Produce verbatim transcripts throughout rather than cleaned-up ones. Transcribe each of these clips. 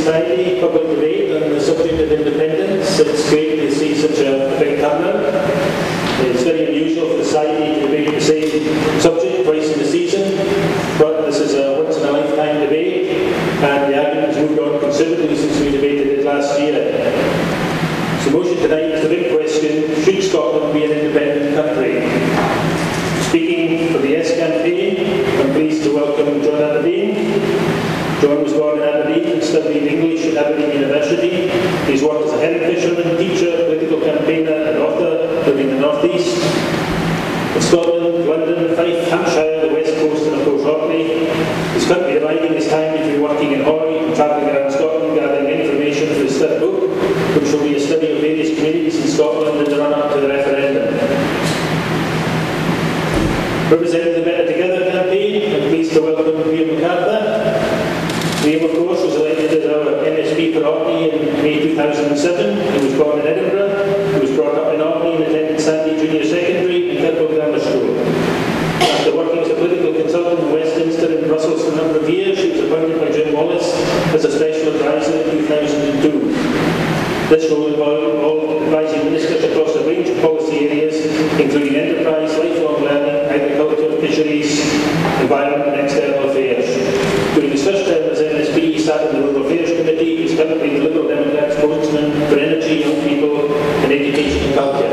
Friday public debate on the subject of independence. It's great to see such a big turnout. It's very unusual for the society to debate the same subject twice in the season, but this is a once-in-a-lifetime debate, and the argument has moved on considerably since we debated it last year. So the motion tonight is the big question: should Scotland be an independent country? Speaking for the Yes campaign, I'm pleased to welcome John Aberdein. John was born in Aberdeen and studied English at Aberdeen University. He's worked as a herring fisherman, teacher, political campaigner and author living in the North East. In Scotland, London, Fife, Hampshire, the West Coast and of course Orkney. He's currently dividing his time between working in Hoy and travelling around Scotland gathering information for his third book, which will be a study of various communities in Scotland in the run-up to the referendum. Representing the Better Together campaign, I'm pleased to welcome Liam McArthur. Liam, of course, was elected as our M S P for Orkney in May two thousand seven. He was born in Edinburgh. He was brought up in Orkney and attended Sandy Junior Secondary and Kirkle Grammar School. After working as a political consultant in Westminster and Brussels for a number of years, he was appointed by Jim Wallace as a special advisor in two thousand two. This role involved advising ministers across a range of policy areas, including enterprise, lifelong learning, agriculture, fisheries, environment and external affairs. During his first term as M S P, he sat in the Rural Affairs Committee. He's currently the Liberal Democrats spokesman for energy, young people and education and culture.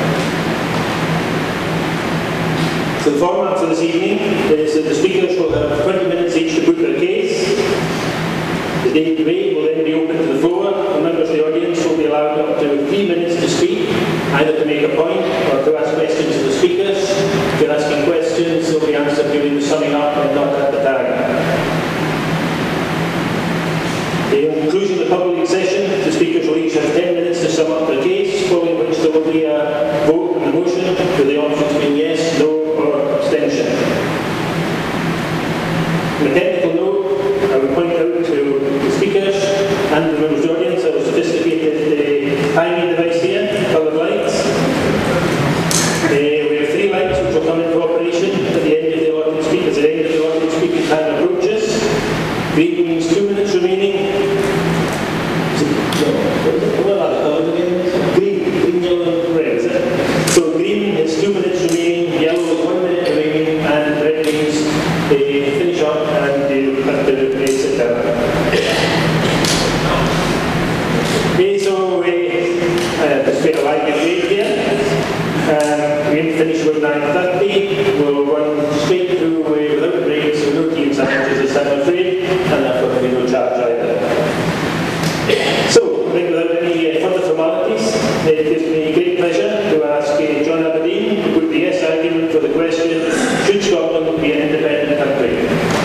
So the format for this evening is that the speakers will have twenty minutes each to put their case. The debate will then be open to the floor, and members of the audience will be allowed up to three minutes to speak, either to make a point or to ask questions of the speakers. If you're asking questions, they'll be answered during the summing up and not at the time. In conclusion of the public session, the speakers will each have ten minutes to sum up their case, following which there will be a vote on the motion, with the options being yes, no, or abstention. On a technical note, I would point out to the speakers and the members of the audience a sophisticated uh, timing device here, coloured lights. Uh, we have three lights which will come into operation at the end of the audience speak, as the end of the audience speaking time approaches. Green means two minutes remaining. What are the colours again? Green, green, yellow, and red, is it? So green is two minutes remaining, yellow is one minute remaining, and red means they finish up and they have to uh, sit down. Okay, so we uh, just wait a live debate here. Um, we aim to finish with nine thirty. We'll run straight through uh, without breaks, so no tea and sandwiches this time, I'm afraid, and therefore there'll be no charge either. So, I think without any uh, further formalities, it gives me great pleasure to ask uh, John Aberdein to put the yes argument for the question: should Scotland be an independent country?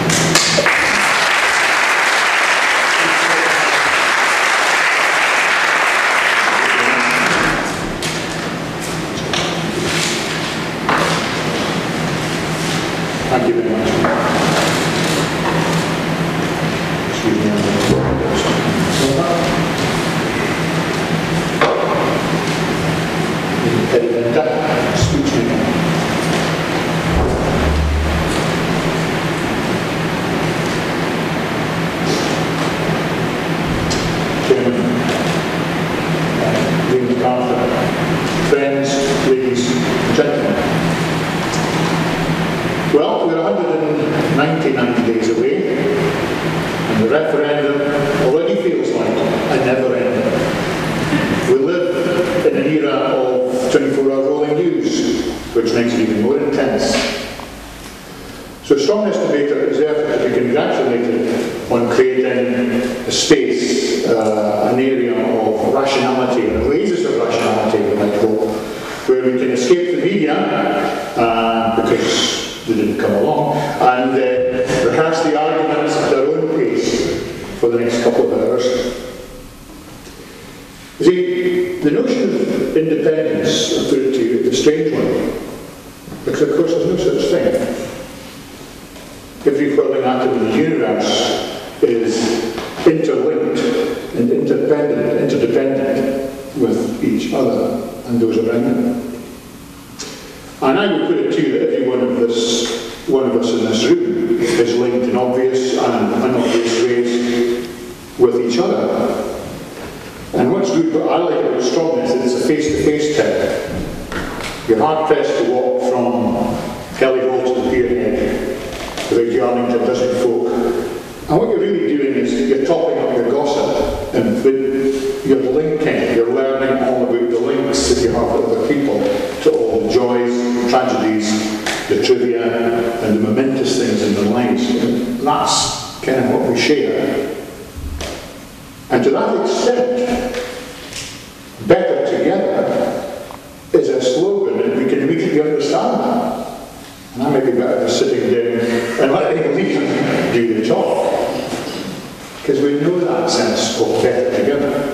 Thank you very much. Excuse me. Impedimenta, speech making. Chairman, uh, Liam McArthur, friends, ladies and gentlemen. Well, we're one hundred ninety-nine days away, and the referendum already feels like a never ending. We live in an era of twenty-four hour rolling news, which makes it even more intense. So Stromness Debater is therefore to be congratulated on creating a space, uh, an area of rationality, and oasis of rationality, we might hope, where we can escape the media, uh, because they didn't come along, and uh, rehearse the arguments at their own pace for the next couple of hours. You see, the notion of independence, I put it to you, is a strange one, because of course there's no such thing. Every whirling atom in the universe is interlinked and interdependent, interdependent with each other and those around them. And I would put it to you that every one of this, one of us in this room is linked in obvious and unobvious ways with each other. And what's good, what I like about Stromness is it's a face-to-face town. You're hard-pressed to walk from Kelly Hall to the Pierhead without yarning to a dozen folk. And what you're really doing is you're topping up your gossip, and you're linking, you're learning all about the links that you have with other people to all the joys, the tragedies, the trivia, and the momentous things in their lives. And that's kind of what we share. And to that extent, better together is a slogan, and we can immediately understand that. And I may be better just sitting down and letting Liam do the talk. Because we know that sense of better together.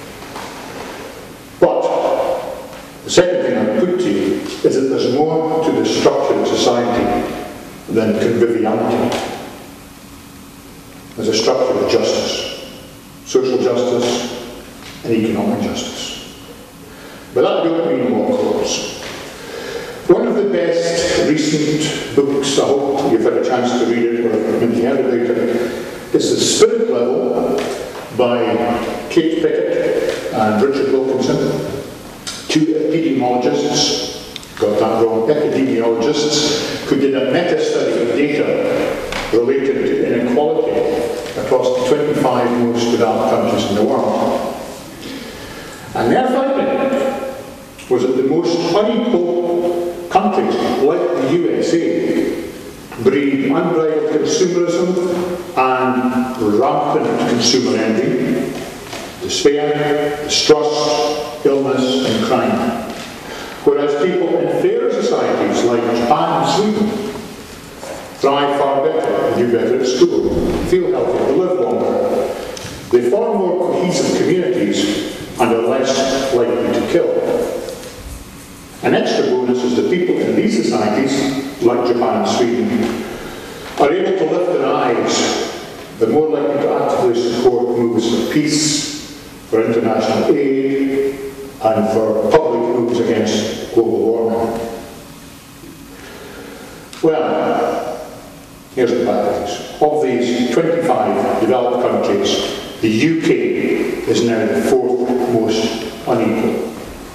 But the second thing I put to you is that there's more to the structure of society than conviviality. There's a structure of justice, social justice and economic justice. But that don't mean law courts. One of the best recent books, I hope you've had a chance to read it or maybe heard about it, is The Spirit Level by Kate Pickett and Richard Wilkinson, two epidemiologists, got that wrong, epidemiologists who did a meta-study of data related to inequality across the twenty-five most developed countries in the world. And their finding was that the most unequal countries, like the U S A, breed unbridled consumerism and rampant consumer envy, despair, distrust, illness and crime. Whereas people in fairer societies like Japan and Sweden thrive far better and do better at school, feel healthier, live longer. They form more cohesive communities and are less likely to kill. An extra bonus is that people in these societies, like Japan and Sweden, are able to lift their eyes. They're more likely to actively support moves for peace, for international aid, and for public moves against global warming. Well, here's the bad news. Of these twenty-five developed countries, the U K is now the fourth most unequal.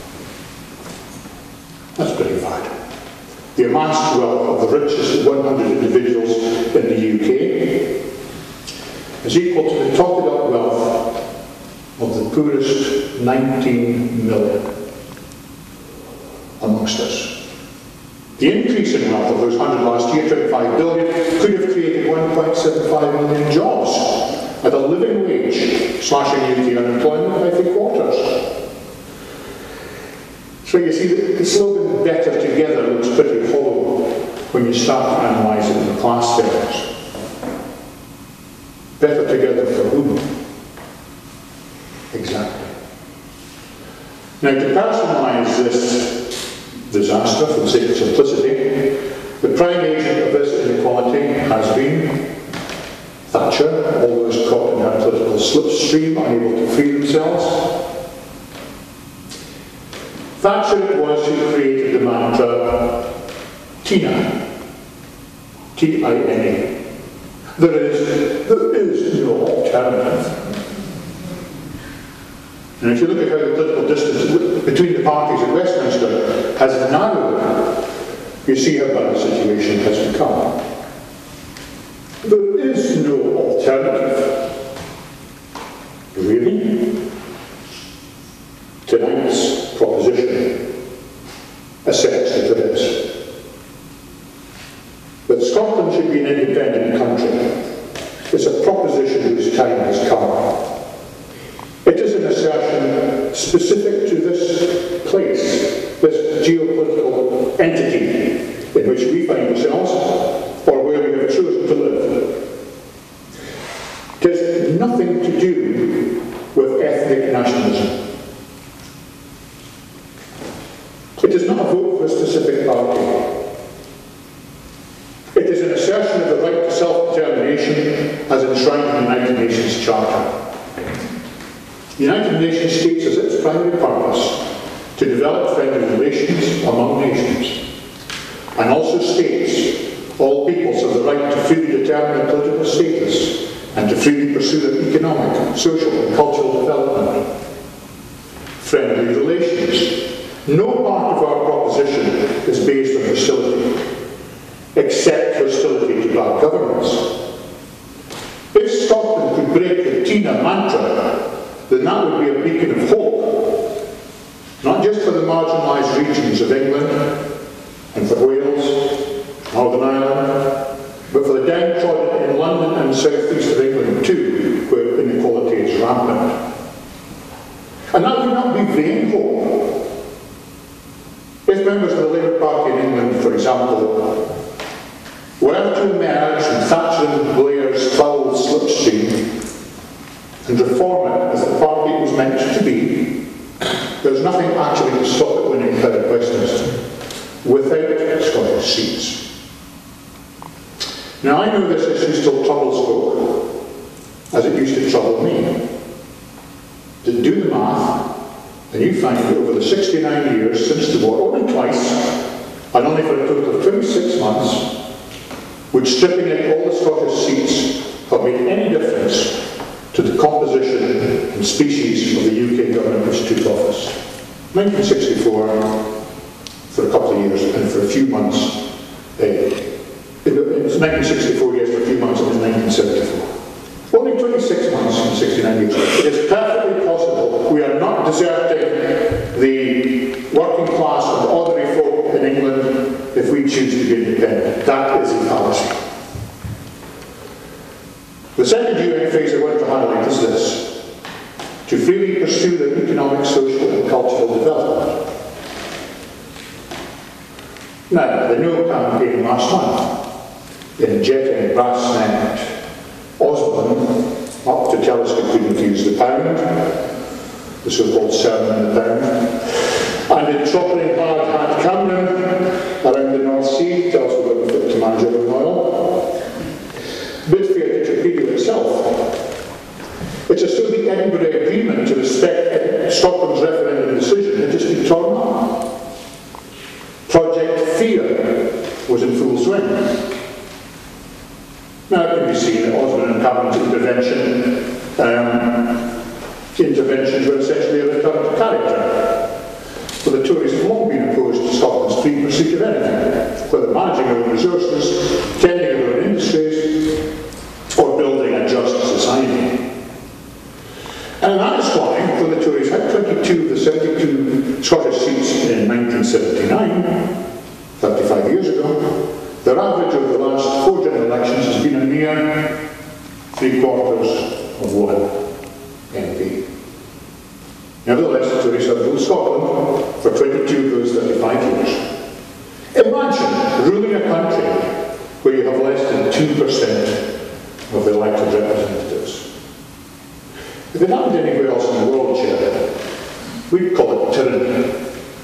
That's pretty bad. The amassed wealth of the richest one hundred individuals in the U K is equal to the topped up wealth of the poorest nineteen million amongst us. The increase in wealth of those one hundred last year, twenty-five billion, could have created one point seven five million jobs at a living wage, slashing U K unemployment by three quarters. So you see, the, the slogan "better together" looks pretty hollow when you start to analyse it in the class terms. Better together for whom? Exactly. Now, to personalise this disaster, for the sake of simplicity, the prime agent of this inequality has been Thatcher, all those caught in her political slipstream, unable to free themselves. Thatcher it was who created the mantra TINA, T I N A. There is, there is no alternative. And if you look at how the political distance between the parties in Westminster has narrowed, you see how bad the situation has become. There is no alternative. Really? Tonight's proposition asserts that there is. That Scotland should be an independent country is a proposition whose time has come. It is an assertion specific to this place, this geopolitical entity in which we find ourselves, or where we have chosen to live. It has nothing to do with ethnic nationalism. It is not a vote for a specific party. It is an assertion of the right to self-determination as enshrined in the United Nations Charter. The United Nations states as its primary purpose to develop friendly relations among nations, and also states all peoples have the right to freely determine their political status and to freely pursue their economic, social and cultural development. Friendly relations. No part of our proposition is based on hostility, except hostility to bad governance. If Scotland could break the Tina mantra, then that would be a beacon of hope, not just for the marginalised regions of England and for Wales, Northern Ireland, but for the downtrodden in London and the south-east of England too, where inequality is rampant. And that would not be vain hope. If members of the Labour Party in England, for example, were to emerge from Thatcher and Blair's foul slipstream and reform it as the party it was meant to be, there's nothing actually to stop it winning out of Westminster without Scottish seats. Now I know this issue still troubles folk, as it used to trouble me. To do the math, and you find that over the sixty-nine years since the war, only twice, and only for a total of twenty-six months, would stripping out all the Scottish seats have made any difference to the composition and species of the U K government which took office. nineteen sixty-four, for a couple of years, and for a few months, uh, it was nineteen sixty-four years, for a few months, it was nineteen seventy-four. Only twenty-six months and sixty-nine years. It is perfectly possible. We are not deserting the working class and ordinary folk in England if we choose to be independent. That is a fallacy. The second U N phrase I want to highlight is this: to freely pursue their economic, social and cultural development. Now, the No campaign last month, in jetting brass necked Osborne up to tell us we couldn't use the pound, the so-called sermon in the pound, and in tropping hard hat Cameron around the North Sea, tells us we're fit to manage our own oil. Bid fair to torpedo itself. It's as though the Edinburgh Agreement to respect Scotland's referendum decision had just been torn up. Project Fear was in full swing. Now it can be seen that Osborne and Cameron's intervention, um, interventions were essentially a return to character. For the Tories have long been opposed to Scotland's free pursuit of anything, whether managing our own resources, tending our own industries, or building a just society. And that is why, though the Tories had twenty-two of the seventy-two Scottish seats in nineteen seventy-nine, thirty-five years ago, their average over the last four general elections has been a mere three quarters of one M P. Nevertheless, the Tories have ruled Scotland for twenty-two of those thirty-five years. Imagine ruling a country where you have less than two percent of the elected representatives. If it happened anywhere else in the world, Chair, we'd call it tyranny.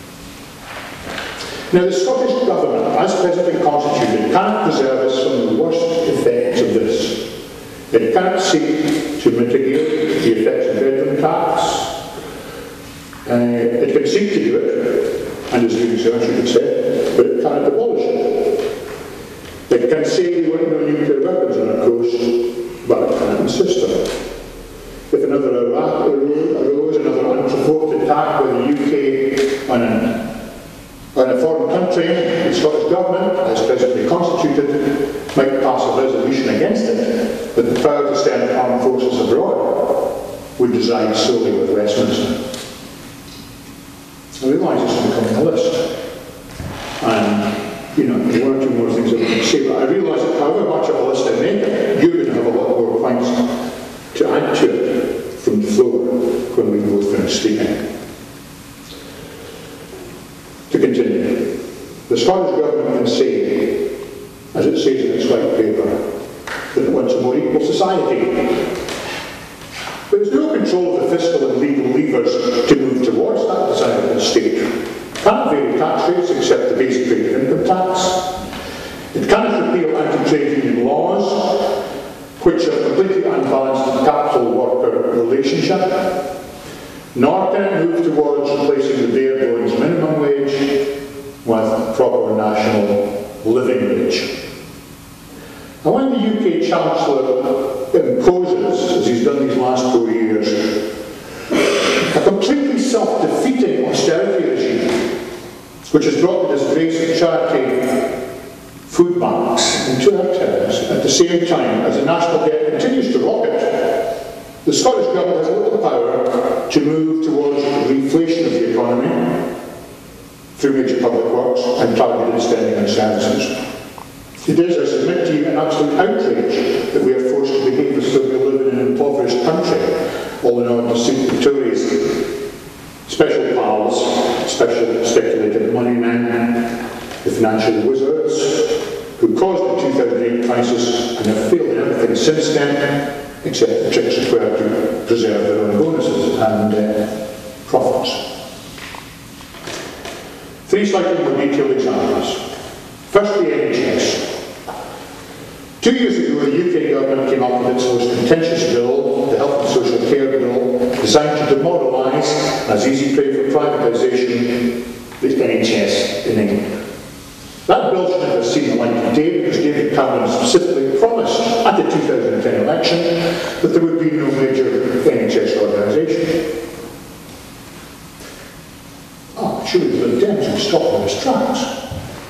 Now, the Scottish Government, as presently constituted, cannot preserve us from the worst effects of this. It cannot seek to mitigate the effects of bedroom tax. Uh, it can seek to do it, and is doing so, I should have said, but it cannot abolish it. It can say we want no nuclear weapons on our coast, but it cannot insist on it. If another Iraq arose, another unprovoked attack by the U K on an in a foreign country, the Scottish Government, as presently constituted, might pass a resolution against it, but the power to send armed forces abroad would reside solely with Westminster. I realise this is becoming a list, and, you know, there are one or two more things I want to say, but I realise that however much of a list I make, you're going to have a lot more points to add to it from the floor when we both finish speaking. To continue, the Scottish Government can say, as it says in its white paper, that it wants a more equal society. But there's no control of the fiscal and legal levers to move towards that desirable state. It cannot vary tax rates except the basic rate of income tax. It cannot repeal anti-trade union laws, which have completely unbalanced the capital-worker relationship. Nor can it move towards replacing the bare bones minimum wage with proper national living wage. And when the U K Chancellor imposes in two our terms at the same time as the national debt continues to rocket. The Scottish Government has little power to move towards reflation of the economy through major public works and targeted spending on services. It is, I submit to you, an absolute outrage that we are forced to behave as though we live in an impoverished country, all in order to suit the Tories, special pals, special speculative money men, the financial wizards, who caused the two thousand eight crisis and have failed in everything since then, except the tricks required to preserve their own bonuses and uh, profits. Three slightly more detailed examples. First, the N H S. Two years ago, the U K government came up with its most contentious bill, the Health and Social Care Bill, designed to demoralise, as easy prey for privatisation, the N H S in England. That bill should have seen the light of day because David Cameron specifically promised at the two thousand ten election that there would be no major N H S organisation. Ah, surely the Lib Dems would stop in his tracks.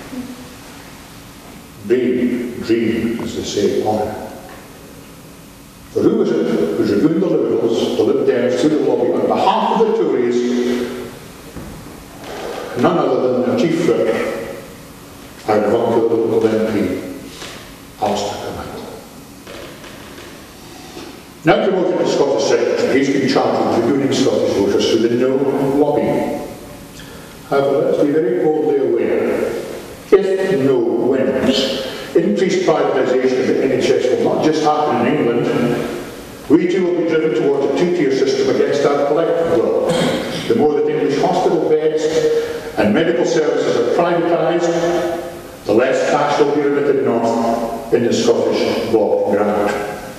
Dream, dream, as they say, honour. For who was it who dragooned the Liberals, the Lib Dems, through the lobby on behalf of the Tories? None other than their chief whip, our uncle, the local M P, Alistair Carmichael. Now promoted to Scottish Secretary, he's been charged with dragooning Scottish voters through the no lobby. However, let's be very boldly aware, if no wins, increased privatisation of the N H S will not just happen in England. We too will be driven towards a two-tier system against our collective will. The more that English hospital beds and medical services are privatised, the less cash will be remitted north in the Scottish block grant.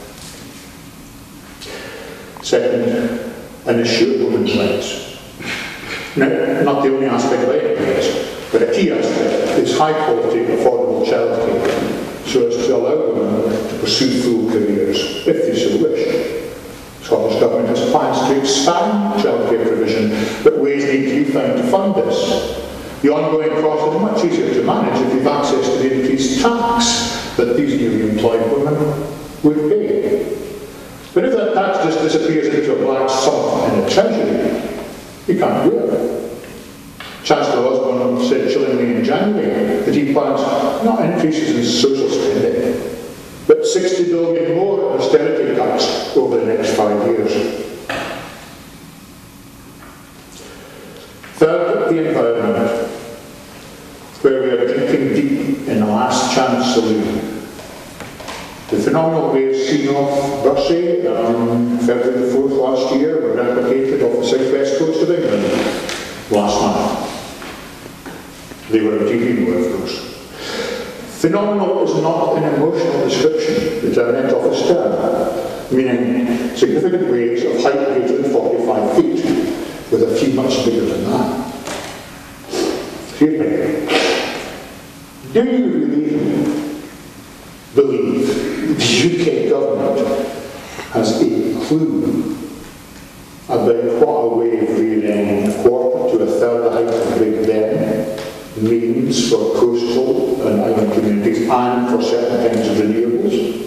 Second, an issue of women's rights. Now, not the only aspect of any rights, but a key aspect is high-quality, affordable childcare, so as to allow women to pursue full careers, if they so wish. The Scottish Government has plans to expand childcare provision, but ways need to be found to fund this. The ongoing cost is much easier to manage if you have access to the increased tax that these newly employed women would pay. But if that tax just disappears into a black sum in the Treasury, you can't do it. Chancellor Osborne said chillingly in January that he plans not increases in social spending, but sixty billion more austerity cuts over the next five years. Third, the environment, where we are drinking deep in the last chance saloon. The phenomenal waves seen off Brushy on February the fourth last year were replicated off the southwest coast of England last month. They were a T V more, of course. Phenomenal is not an emotional description, it's a Met Office term, meaning significant waves of height greater than forty-five feet, with a few much bigger than that. Excuse me. Do you really believe the U K government has a clue about what a wave rearing a quarter to a third the height of Big Ben means for coastal and island communities and for certain kinds of renewables?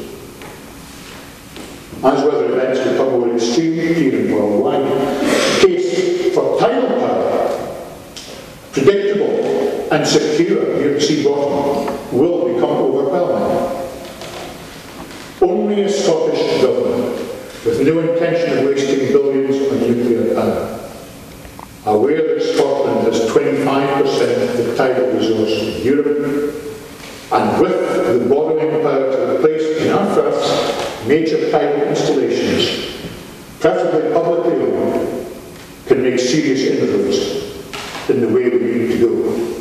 As weather events become more extreme here and worldwide, the case for tidal power, predictable and secure near the sea bottom, will become overwhelming. Only a Scottish government, with no intention of wasting billions on nuclear power, aware that Scotland has twenty-five percent of the tidal resource in Europe, and with the borrowing power to replace in our firths major tidal installations, preferably publicly owned, can make serious inroads in the way we need to go.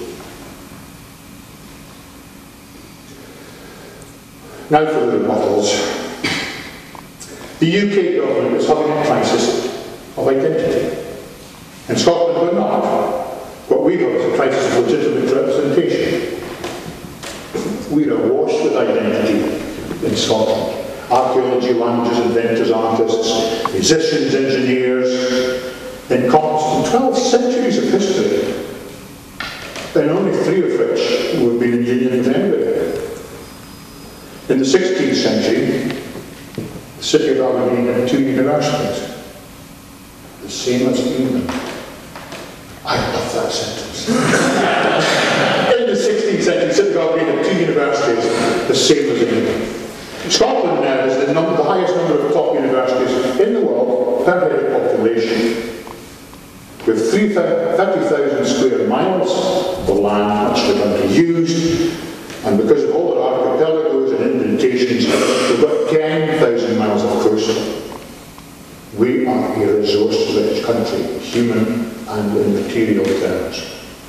Now for the rebuttals. The U K government is having a crisis of identity. In Scotland we're not. What we have is a crisis of legitimate representation. We are awash with identity in Scotland. Archaeology, languages, inventors, artists, musicians, engineers, encompassed in twelve centuries of history, and only three of which would be in union with anybody. In the sixteenth century, the city of Aberdeen had two universities, the same as England. I love that sentence. In the sixteenth century, the city of Aberdeen had two universities, the same as England. Scotland now has the, number, the highest number of top universities in the world per head of population, with thirty thousand square miles of land, much of the country used, and because of all the archipelagos and indentations, we've got ten thousand miles of coast. We are a resource-rich country, human and in material terms.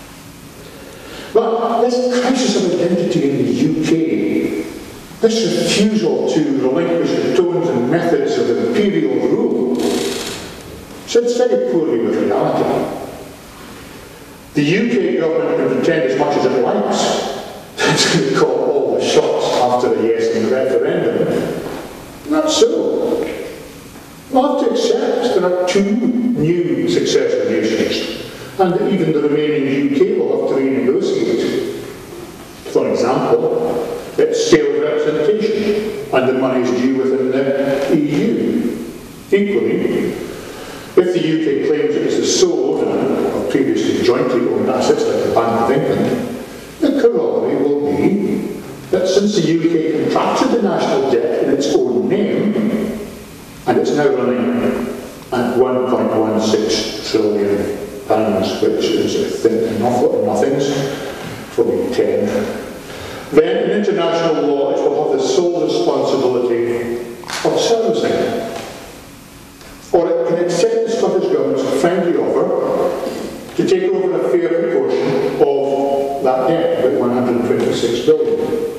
But this crisis of identity in the U K, this refusal to relinquish the tones and methods of imperial rule, sits very poorly with reality. The U K government can pretend as much as it likes it's going to call all the shots after a yes in the referendum. Not so. We'll have to accept there are two new successor nations, and even the remaining U K will have to renegotiate. For example, it's scaled representation, and the money is due within the E U. Equally, if the U K claims it is the sole owner of previously jointly owned assets like the Bank of England, the corollary will be that since the U K contracted the national debt in its own name, and it's now running at one point one six trillion pounds, which is, I think, an awful lot of nothings, probably ten, then in international law it will have the sole responsibility of servicing. Or it can accept the Scottish Government's friendly offer to take over a fair proportion of that debt, about one hundred twenty-six billion.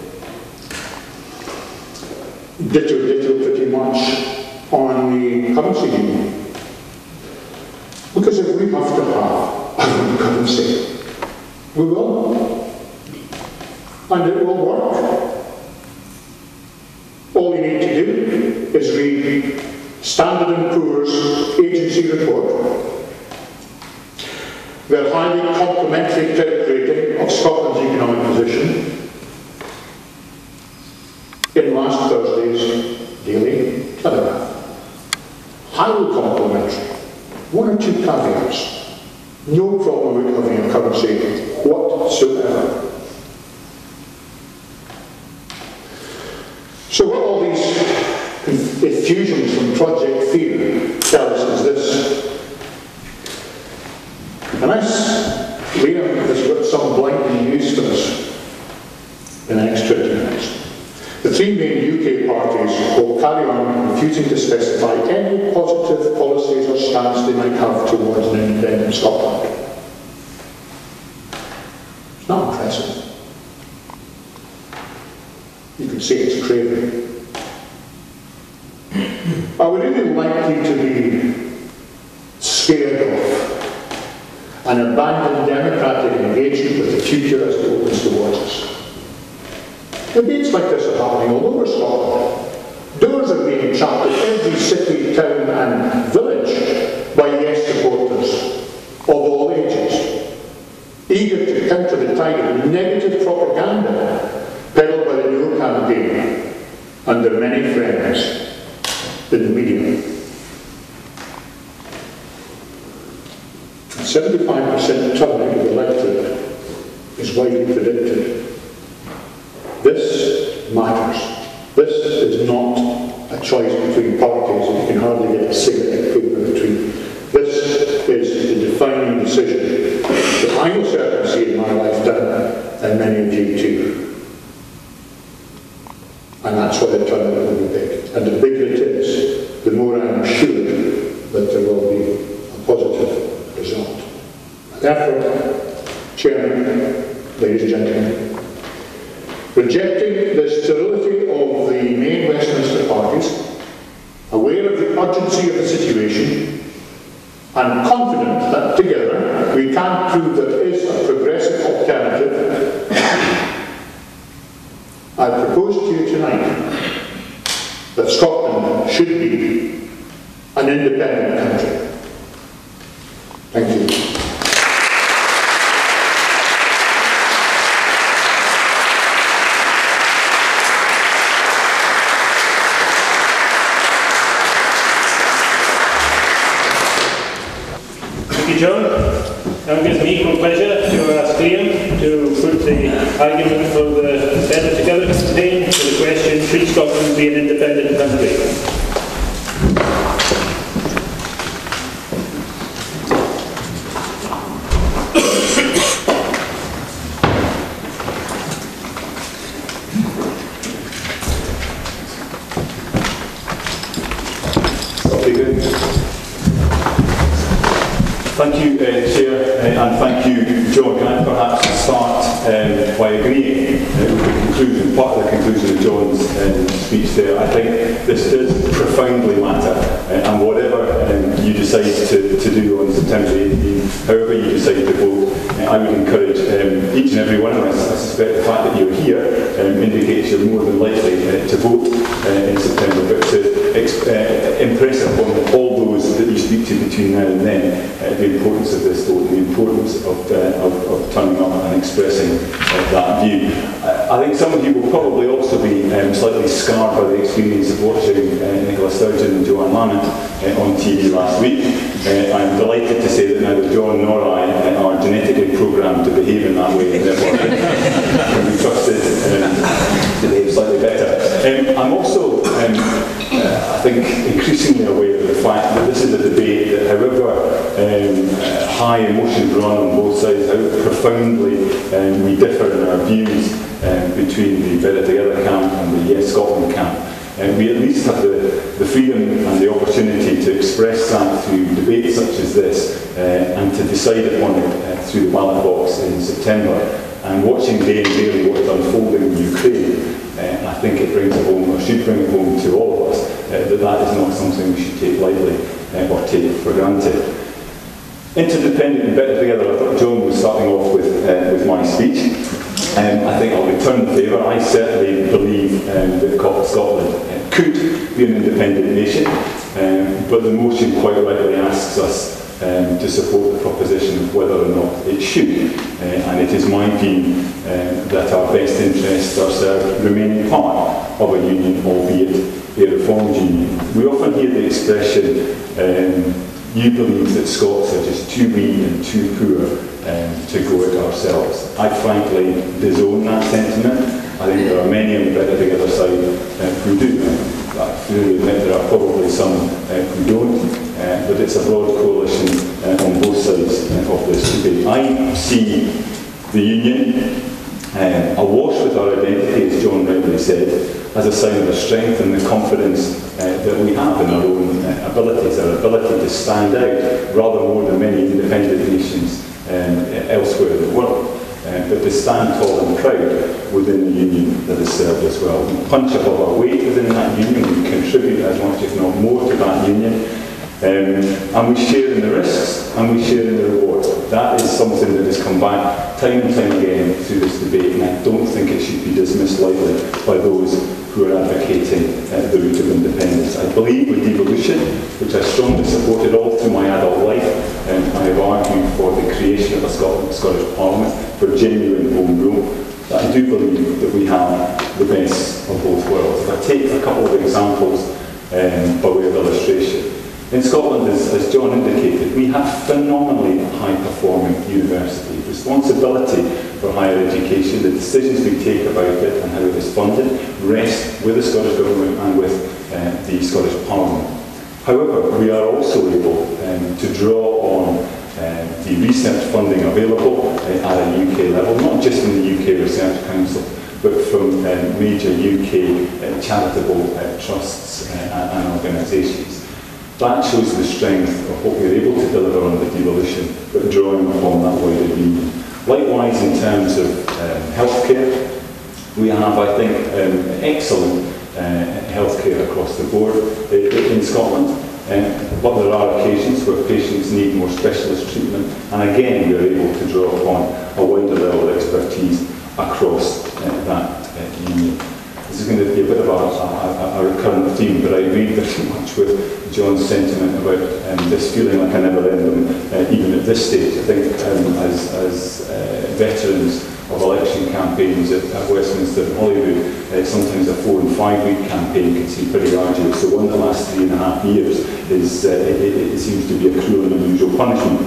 Ditto, ditto pretty much on the currency union. Because if we have to have our own currency, we will. And it will work. All you need to do is read Standard and Poor's agency report, their highly complimentary credit rating of Scotland's economic position, in last Thursday's Daily Telegraph. Highly complimentary. One or two caveats. No problem with having a currency whatsoever. So what all these effusions from Project Fear tell us is this. Unless Liam has got some blinding news for us in the next twenty minutes, the three main U K parties will carry on refusing to specify any positive policies or stance they might have towards an independent Scotland. It's not impressive. You could say it's crazy. I would really like you to be scared of and abandon democratic engagement with the future as it opens towards us. Debates like this are happening all over Scotland. Doors are being trapped in every city, town and village by yes supporters of all ages, eager to counter the tide of negative propaganda peddled by the No campaign and their many friends in the media. seventy-five percent turnout of electorate is widely predicted. This matters. This is not a choice between parties that you can hardly get a cigarette paper between. This is the defining decision that I will certainly see in my lifetime, and many of you too. And that's why the turnout will be big. And the bigger it is, the more I am sure that there will be a positive result. Therefore, Chairman, ladies and gentlemen, rejecting the sterility of the main Westminster parties, aware of the urgency of the situation, and confident that together we can prove there is a progressive alternative, I propose to you tonight that Scotland should be an independent country. Thank you. Thank you, John. Now it gives me equal pleasure to ask Liam to put the argument for the better together campaign for the question, should Scotland be an independent country? Thank you, uh, Chair, uh, and thank you, John. Can I perhaps start um, by agreeing uh, with the conclusion, part of the conclusion of John's um, speech there. I think this does profoundly matter, uh, and whatever um, you decide to, to do on September eighteenth, however you decide to vote, uh, I would encourage um, each and every one of us. I suspect the fact that you're here um, indicates you're more than likely uh, to vote uh, in September, but to uh, impress upon all those that you speak to between now and then uh, the importance of this vote, the importance of, uh, of, of turning up and expressing uh, that view. I, I think some of you will probably also be um, slightly scarred by the experience of watching uh, Nicola Sturgeon and Joanne Lamont uh, on T V last week. Uh, I'm delighted to say that neither John nor I uh, are genetically programmed to behave in that way, and therefore can be trusted um, to behave slightly better. Um, I'm also, um, uh, I think, increasingly aware of the fact that this is a debate that, however um, uh, high emotions run on both sides, how profoundly um, we differ in our views um, between the Better Together camp and the Yes Scotland camp. And we at least have the, the freedom and the opportunity to express that through debates such as this uh, and to decide upon it uh, through the ballot box in September. And watching day and daily what is unfolding in Ukraine, uh, I think it brings it home, or should bring it home to all of us, uh, that that is not something we should take lightly uh, or take for granted. Interdependent and better together, I thought John was starting off with, uh, with my speech. Um, I think I'll return the favour. I certainly believe um, that Scotland uh, could be an independent nation, um, but the motion quite rightly asks us um, to support the proposition of whether or not it should. Uh, and it is my view um, that our best interests are served remaining part of a union, albeit a reformed union. We often hear the expression, um, you believe that Scots are just too weak and too poor um, to go it ourselves. I frankly disown that sentiment. I think there are many on the Better Together side uh, who do. I freely admit there are probably some uh, who don't, uh, but it's a broad coalition uh, on both sides uh, of this debate. I see the union um, awash with our identity, as John rightly said, as a sign of the strength and the confidence uh, that we have in our own uh, abilities, our ability to stand out rather more than many independent nations um, elsewhere in the world, uh, but to stand tall and proud within the union that has served us well. We punch above our weight within that union, we contribute as much if not more to that union, um, and we share in the risks and we share in the reward. That is something that has come back time and time again through this debate, and I don't think it should be dismissed lightly by those who are advocating uh, the route of independence. I believe with devolution, which I strongly supported all through my adult life, um, I have argued for the creation of a Scotland, Scottish Parliament, for genuine home rule. I do believe that we have the best of both worlds. If I take a couple of examples um, by way of illustration, in Scotland, as, as John indicated, we have phenomenally high-performing universities. Responsibility for higher education, the decisions we take about it and how it is funded, rest with the Scottish Government and with uh, the Scottish Parliament. However, we are also able um, to draw on um, the research funding available uh, at a U K level, not just from the U K Research Council, but from um, major U K uh, charitable uh, trusts uh, and organisations. That shows the strength of what we're able to deliver on the devolution, but drawing upon that wider union. Likewise, in terms of um, healthcare, we have, I think, um, excellent uh, healthcare across the board uh, in Scotland, um, but there are occasions where patients need more specialist treatment, and again, we're able to draw upon a wider level of expertise across uh, that uh, union. This is going to be a bit of a, a, a recurrent theme, but I agree very much with John's sentiment about um, this feeling like a never-ending, uh, even at this stage. I think um, as, as uh, veterans of election campaigns at, at Westminster and Holyrood, uh, sometimes a four and five week campaign can seem pretty arduous. So one that lasts three and a half years is, uh, it, it seems to be a cruel and unusual punishment.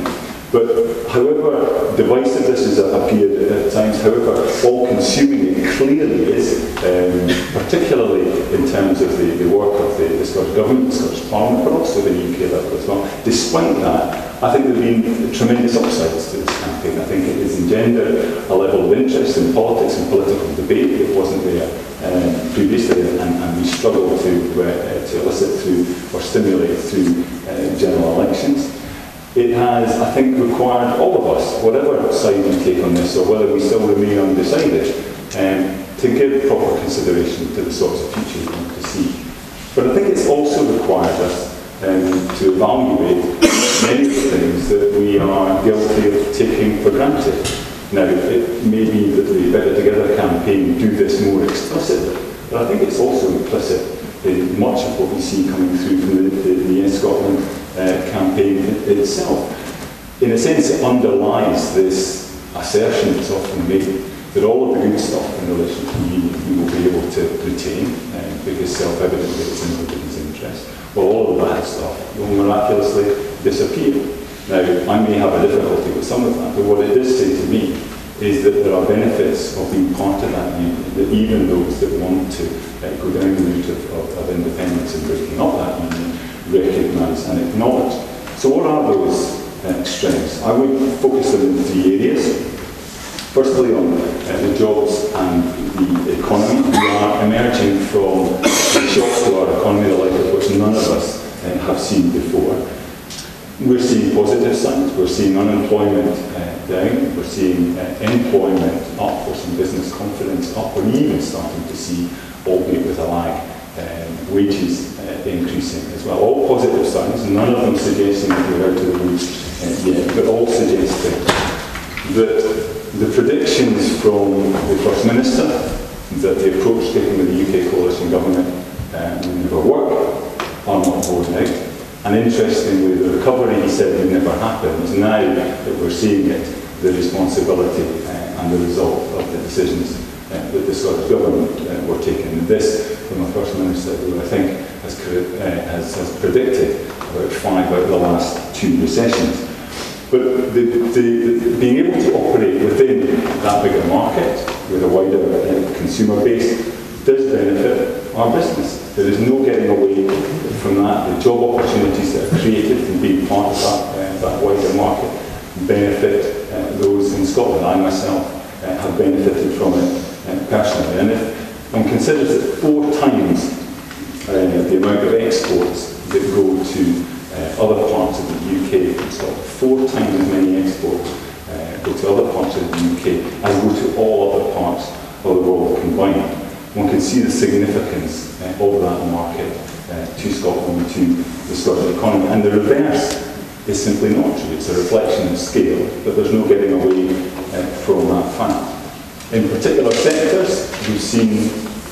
But however divisive this has appeared at times, however all-consuming it clearly is, um, particularly in terms of the, the work of the, the Scottish Government, the Scottish Parliament, but also the U K level as well. Despite that, I think there have been tremendous upsides to this campaign. I think it has engendered a level of interest in politics and political debate that wasn't there um, previously, and, and we struggle to, uh, to elicit through or stimulate through uh, general elections. It has, I think, required all of us, whatever side we take on this, or whether we still remain undecided, um, to give proper consideration to the sorts of future we want to see. But I think it's also required us um, to evaluate many of the things that we are guilty of taking for granted. Now, it may be that the Better Together campaign do this more explicitly, but I think it's also implicit in much of what we see coming through from the, the, the Yes Scotland uh, campaign itself. In a sense, it underlies this assertion that's often made that all of the good stuff in relation to the union we will be able to retain, uh, because self-evidently it's in everybody's interest, while all of the bad stuff will miraculously disappear. Now, I may have a difficulty with some of that, but what it does say to me is that there are benefits of being part of that union, that even those that want to uh, go down the route of, of, of independence and breaking up that union recognise and acknowledge. So what are those uh, strengths? I would focus on three areas. Firstly, on uh, the jobs and the economy. We are emerging from the shocks to our economy, the like of which none of us uh, have seen before. We're seeing positive signs. We're seeing unemployment uh, down. We're seeing uh, employment up, or some business confidence up. We're even starting to see, albeit with a lag, um, wages uh, increasing as well. All positive signs, none of them suggesting that we're out of the woods uh, yet, but all suggesting that the predictions from the First Minister that the approach taken with the U K coalition government um, would never work are not borne out. And interestingly, the recovery he said would never happen is now that we're seeing it, the responsibility uh, and the result of the decisions uh, that the Scottish Government uh, were taking. And this from a First Minister who I think has, uh, has, has predicted about five out of the last two recessions. But the, the, the, being able to operate within that bigger market with a wider uh, consumer base does benefit our business. There is no getting away from that. The job opportunities that are created from being part of that, uh, that wider market benefit uh, those in Scotland. I myself uh, have benefited from it uh, personally. And if one considers that four times uh, the amount of exports that go to uh, other parts of the U K from Scotland, four times as many exports uh, go to other parts of the U K as go to all other parts of the world combined, one can see the significance uh, of that market uh, to Scotland, to the Scottish economy. And the reverse is simply not true. It's a reflection of scale, but there's no getting away uh, from that fact. In particular sectors, we've seen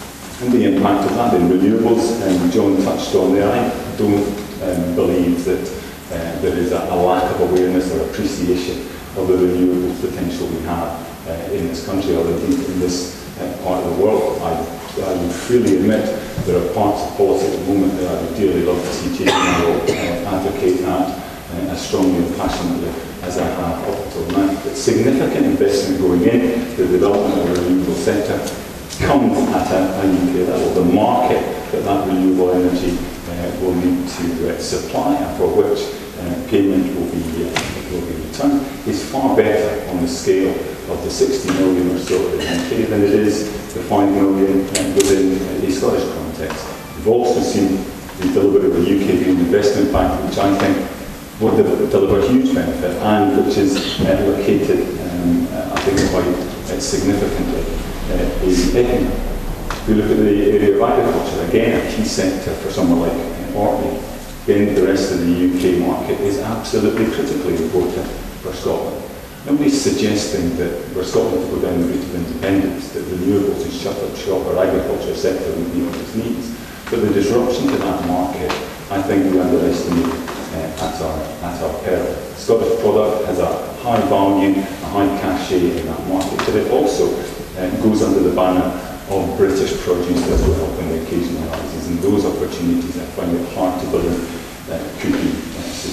the impact of that in renewables, and John touched on there. I don't um, believe that uh, there is a, a lack of awareness or appreciation of the renewables potential we have uh, in this country, or indeed in this uh, part of the world. I, I would freely admit there are parts of politics at the moment that I would dearly love to see change, and I will uh, advocate that uh, as strongly and passionately as I have up until now. But significant investment going in the development of the renewable sector comes at a, a U K level. The market that that renewable energy uh, will need to uh, supply, and for which uh, payment will be, uh, will be returned, is far better on the scale of the sixty million or so in the U K than it is the five million uh, within uh, a Scottish context. We've also seen the delivery of the U K Green Investment Bank, which I think would de deliver huge benefit, and which is uh, located, um, uh, I think, quite uh, significantly uh, in Orkney. If we look at the area of agriculture, again, a key sector for somewhere like uh, Orkney, again, the rest of the U K market is absolutely critically important for Scotland. Nobody's suggesting that we're Scotland to go down the route of independence, that renewables and shut up shop or agriculture sector would be on its knees. But the disruption to that market, I think we underestimate uh, at, our, at our peril. Scottish product has a high value, a high cachet in that market, but it also uh, goes under the banner of British produce as well when the occasion arises. And those opportunities, I find it hard to believe uh, could be uh,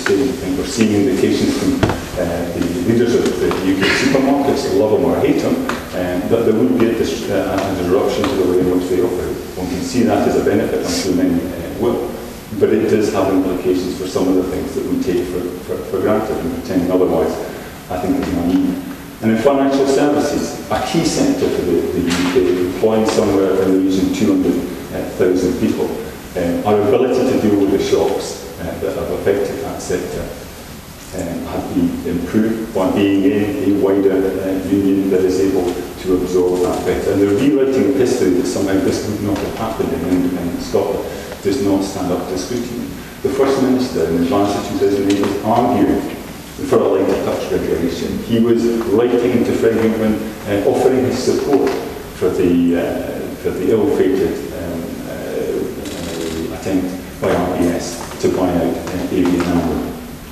same. I think we're seeing indications from uh, the leaders of the U K supermarkets, love them or hate them, um, that there would be a, dis uh, a disruption to the way in which they operate. One can see that as a benefit, I'm sure many uh, will. But it does have implications for some of the things that we take for, for, for granted, and pretending otherwise, I think, is naive. And in financial services, a key sector for the, the U K, employing somewhere in the region of two hundred thousand people, um, our ability to deal with the shocks uh, that have affected that sector um, have been improved by being in a wider uh, union that is able to absorb that better. And the rewriting of history that somehow this would not have happened in independent Scotland does not stand up to scrutiny. The First Minister in advance of two thousand eight was arguing for a lighter touch regulation. He was writing to Fred Winkman, uh, offering his support for the, uh, for the ill-fated um, uh, attempt by R B S to buy out uh, A B N.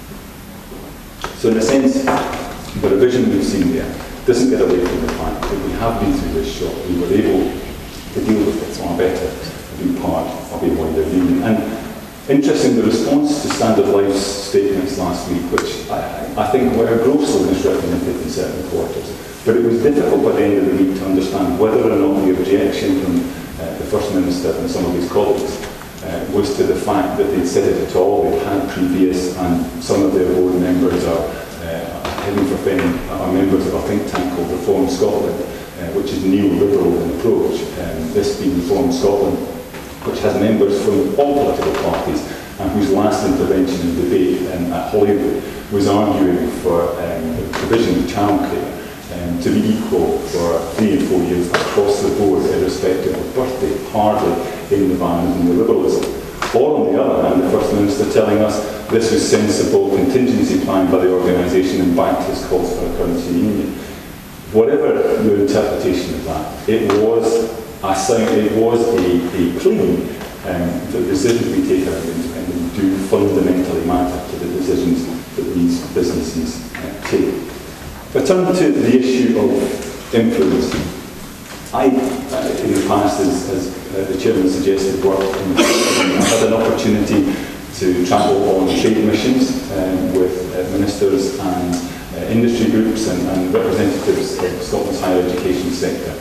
So in a sense, the revision we've seen there doesn't get away from the fact that we have been through this shock. We were able to deal with it far better, being part of a wider union. And interesting, the response to Standard Life's statements last week, which I, I think were grossly misrepresented in certain quarters. But it was difficult by the end of the week to understand whether or not the objection from uh, the First Minister and some of his colleagues uh, was to the fact that they'd said it at all, they'd had previous, and some of their board members are, uh, heading for fame, are members of a think tank called Reform Scotland, uh, which is neoliberal in approach, um, this being Reform Scotland, which has members from all political parties, and whose last intervention in debate um, at Holyrood was arguing for um, the provision of childcare um, to be equal for three and four years across the board, irrespective of birthday, hardly in the van of neoliberalism. Or on the other hand, the First Minister telling us this was sensible contingency plan by the organisation and backed his calls for a currency union. Whatever your interpretation of that, it was a sign, it was a, a plea um, that the decisions we take out of independence do fundamentally matter to the decisions that these businesses uh, take. If I turn to the issue of influence, I, uh, in the past, as, as uh, the Chairman suggested, worked in, I've had an opportunity to travel on trade missions um, with uh, ministers and uh, industry groups and, and representatives of Scotland's higher education sector.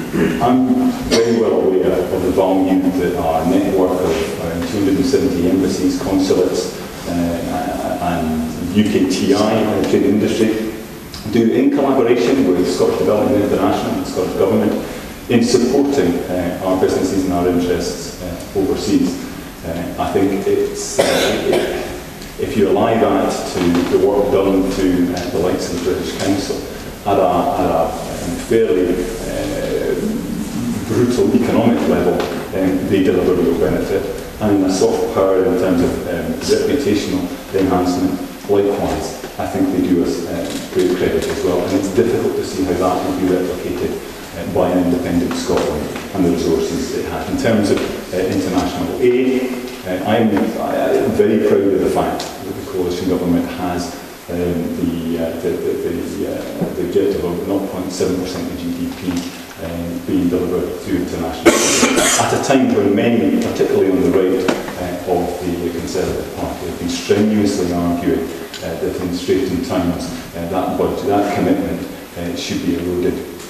I'm very well aware of the value that our network of around two hundred seventy embassies, consulates uh, and U K T I, uh, trade industry, do in collaboration with Scottish Development International and the Scottish Government in supporting uh, our businesses and our interests uh, overseas. Uh, I think it's, uh, it, if you ally that to the work done to uh, the likes of the British Council at a, at a um, fairly uh, brutal economic level, um, they deliver real benefit. And in a soft power in terms of um, reputational enhancement, likewise, I think they do us uh, great credit as well. And it's difficult to see how that will be replicated uh, by an independent Scotland and the resources it has. In terms of uh, international aid, uh, I'm, I, I'm very proud of the fact that the coalition government has um, the, uh, the, the, the, uh, the objective of zero point seven percent of G D P um, being delivered through international aid. At a time when many, particularly on the right uh, of the Conservative Party, have been strenuously arguing uh, that in straitened times uh, that budget, that commitment uh, should be eroded.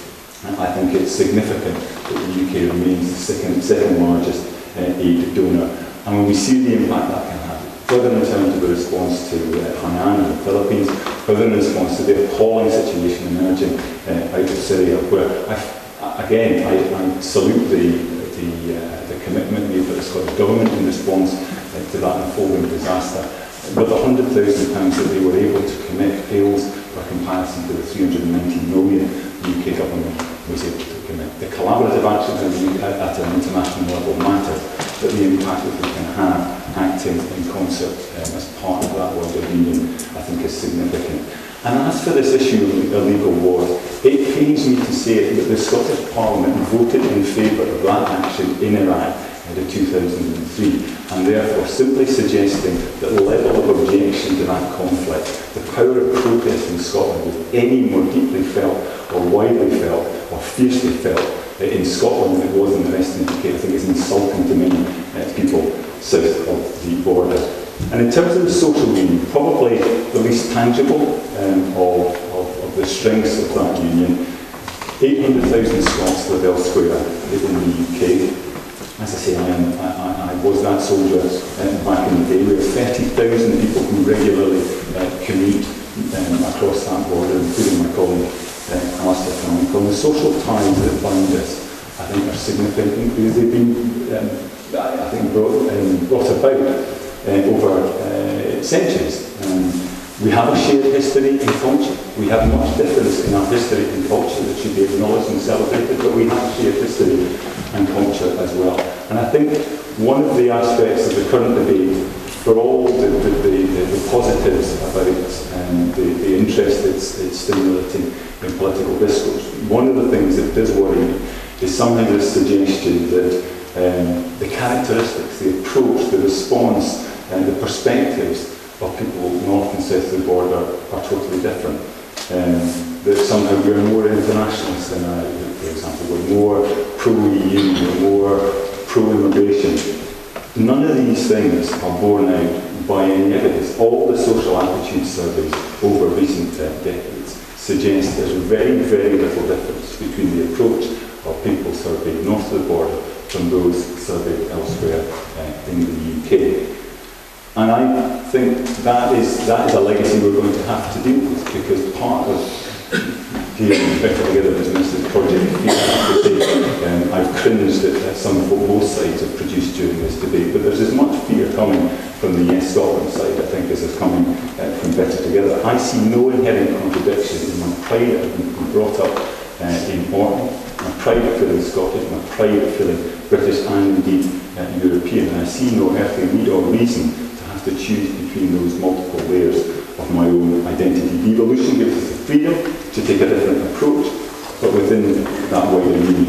I think it's significant that the U K remains the second, second largest uh, aid donor. And when we see the impact that can have, whether in terms of the response to uh, Hainan in the Philippines, whether in response to the appalling situation emerging uh, out of Syria, where, I, again, I, I salute the, the, uh, the commitment made by the Scottish Government in response uh, to that unfolding disaster. But the one hundred thousand pounds that they were able to commit pales by comparison to the three hundred ninety million the U K government was able to commit. The collaborative action at, at an international level matters, but the impact that we can have acting in concert um, as part of that wider union, I think, is significant. And as for this issue of illegal wars, it pains me to say that the Scottish Parliament voted in favour of that action in Iraq in two thousand three, and therefore simply suggesting that the level of objection to that conflict, the power of protest in Scotland was any more deeply felt or widely felt or fiercely felt in Scotland than it was in the rest of the U K. I think it's insulting to many uh, people south of the border. And in terms of the social union, probably the least tangible um, of, of, of the strengths of that union, eight hundred thousand Scots live elsewhere in the U K. As I say, I, am, I, I was that soldier uh, back in the day. We have thirty thousand people who regularly uh, commute um, across that border, including my colleague, uh, Alistair Carmichael. And the social ties that bind us, I think, are significant because they've been, um, I think, brought, um, brought about uh, over uh, centuries. Um, we have a shared history and culture. We have much difference in our history and culture that should be acknowledged and celebrated, but we have a shared history and culture as well. And I think one of the aspects of the current debate, for all the, the, the, the positives about um, the, the interest it's, it's stimulating in political discourse, one of the things that does worry me is somehow this suggestion that um, the characteristics, the approach, the response, and the perspectives of people north and south of the border are totally different. Um, that somehow we're more internationalist than I, for example, we're more pro-E U, we're more pro-immigration. None of these things are borne out by any evidence. All the social attitude surveys over recent uh, decades suggest there's very, very little difference between the approach of people surveyed north of the border from those surveyed elsewhere uh, in the U K. And I think that is, that is a legacy we're going to have to deal with, because part of getting better together as Minister's project, I have to say, um, I've cringed at, at some of what both sides have produced during this debate, but there's as much fear coming from the Yes Scotland side, I think, as is coming uh, from Better Together. I see no inherent contradiction in my pride of being brought up uh, in Orkney, my pride of feeling Scottish, my pride of feeling British and indeed uh, European, and I see no earthly need or reason to choose between those multiple layers of my own identity. Devolution gives us the freedom to take a different approach, but within that wider union.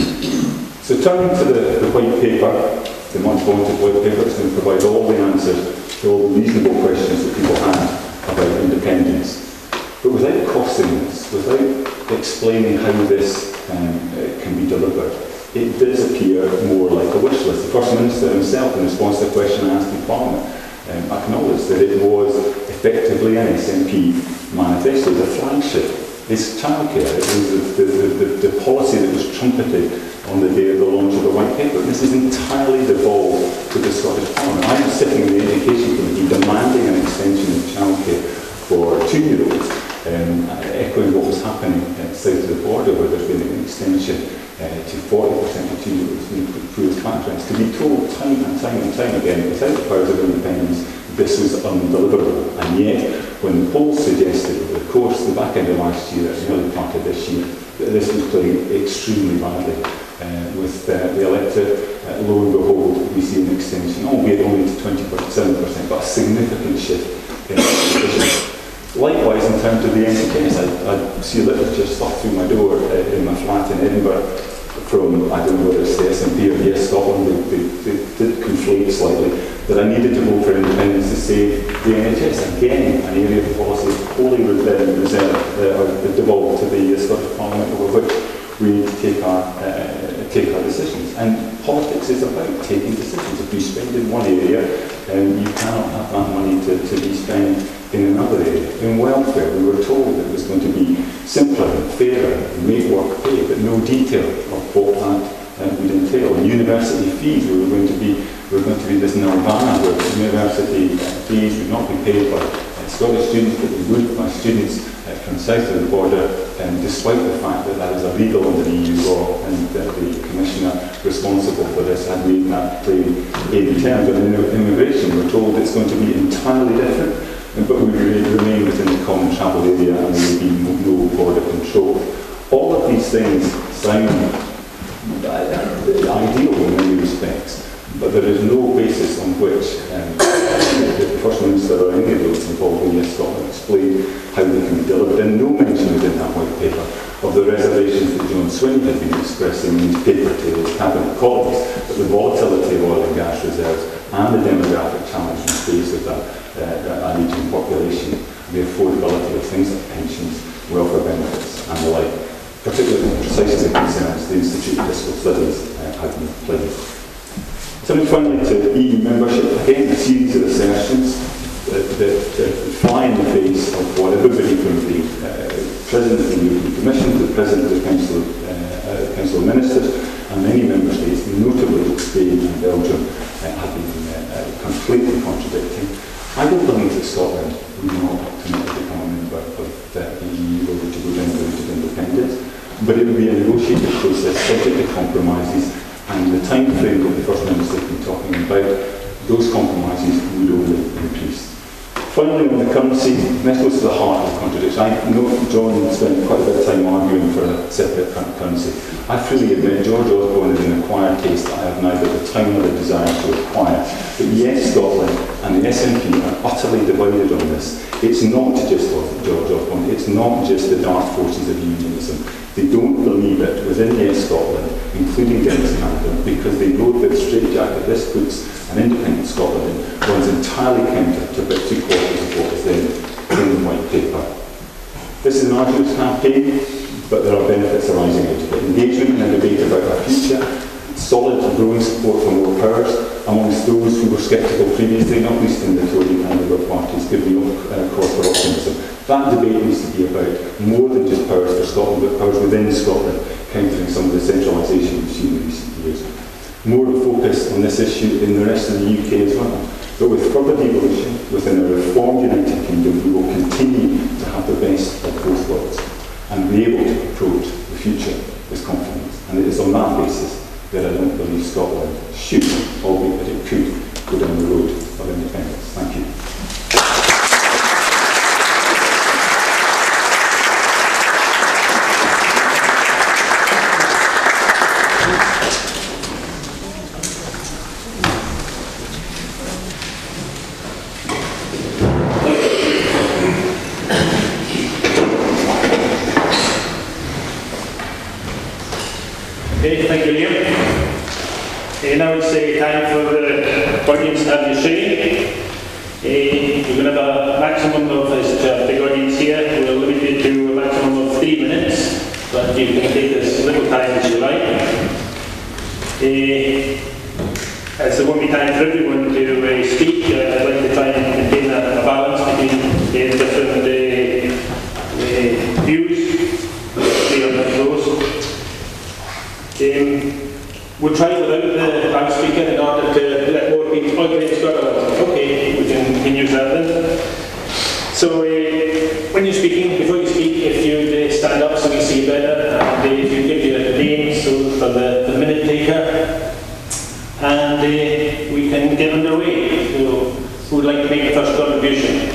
So turning to the, the white paper, the much vaunted white paper, it's going to provide all the answers to all the reasonable questions that people have about independence. But without costing this, without explaining how this um, uh, can be delivered, it does appear more like a wish list. The First Minister himself, in response to a question I asked in Parliament, Um, acknowledged that it was effectively an S N P manifesto, the flagship. It's childcare. It was the, the, the, the policy that was trumpeted on the day of the launch of the White Paper. This is entirely devolved to the Scottish Parliament. I was sitting in the Education Committee demanding an extension of childcare for two-year-olds, um, echoing what was happening uh, south of the border, where there's been an extension Uh, to forty percent of two-year-olds through his contracts, to be told time and time and time again, without the powers of independence, this was undeliverable. And yet, when the polls suggested over the course, the back end of last year, the early part of this year, that this was playing extremely badly uh, with uh, the electorate, uh, lo and behold, we see an extension, albeit only to twenty-seven percent, but a significant shift in position. Likewise, in terms of the N H S, I, I see literature stuck through my door uh, in my flat in Edinburgh from, I don't know whether it's the S N P or Yes Scotland, they, they, they did conflate slightly, that I needed to vote for independence to save the N H S. Again, an area of policy wholly reserved, uh, or devolved to the uh, Scottish Parliament, over which we need to take our, uh, take our decisions. And politics is about taking decisions. If you spend in one area, um, you cannot have that money to, to be spent in another area. In welfare, we were told that it was going to be simpler and fairer, and make work pay, but no detail of what that uh, would entail. And university fees, we were going to be, we were going to be this nirvana where university uh, fees would not be paid by uh, Scottish students, but they would by students uh, from south of the border, um, despite the fact that that is illegal under E U law, and uh, the commissioner responsible for this had made that claim in terms of immigration. We're told it's going to be entirely different, but we remain within the common travel area and there will be no border control. All of these things sound ideal in many respects, but there is no basis on which um, the First Minister or any of those involved in Yes Scotland explained how they can be delivered. And no mention within that white paper of the reservations that John Swinny had been expressing in his paper to his cabinet colleagues, that the volatility of oil and gas reserves and the demographic challenge we face with that uh, an ageing population, the affordability of things like pensions, welfare benefits and the like, particularly precisely concerns the Institute of Fiscal Studies uh, have been played. Turning finally to E U membership, again a series of assertions that, that, that fly in the face of what everybody from the uh, President of the European Commission to the President of the Council, uh, uh, Council of Ministers and many member states, notably Spain and Belgium, uh, have been uh, uh, completely contradicting. I don't believe that Scotland would not ultimately become a member of the E U or to go down the route of independence, but it would be a negotiated process subject to compromises, and the time frame that the First Minister has been talking about, those compromises would only increase. Finally, on the currency, this goes to the heart of the contradiction. I know John spent quite a bit of time arguing for a separate currency. I freely admit George Osborne is an acquired taste that I have neither the time nor the desire to acquire. But yes, Scotland and the S N P are utterly divided on this. It's not just George Osborne, it's not just the dark forces of unionism. They don't believe it within Yes Scotland, including Dennis Canada, because they know that the straitjacket this puts an independent Scotland in runs entirely counter to about three quarters of what is then in the white paper. This is an arduous campaign, but there are benefits arising out of it. Engagement in a debate about our future, solid and growing support for more powers amongst those who were sceptical previously, not least in the Tory and Labour parties, give me uh, cause for optimism. That debate needs to be about more than just powers for Scotland, but powers within Scotland, countering some of the centralisation we've seen in recent years. More of a focus on this issue in the rest of the U K as well. But with further devolution within a reformed United Kingdom, we will continue to have the best of both worlds and be able to approach the future with confidence. And it is on that basis that I don't believe Scotland should, albeit that it could, go down the road of independence. Thank you. Okay, thank you, Liam. Uh, now it's uh, time for the audience to have your say. Uh, we're going to have a maximum of, uh, such a big audience here, we're limited to a maximum of three minutes, but you can take as little time as you like. Uh, as there won't be time for everyone to uh, speak, uh, I'd like to try and maintain a, a balance between uh, different uh, uh, views on those. Um, we'll try without the loudspeaker in order to let more people. Okay, okay, we can, we can use that then. So, uh, when you're speaking, before you speak, if you'd uh, stand up so we see better, and uh, if you give your name so for the, the minute taker, and uh, we can get underway. So, who would like to make the first contribution?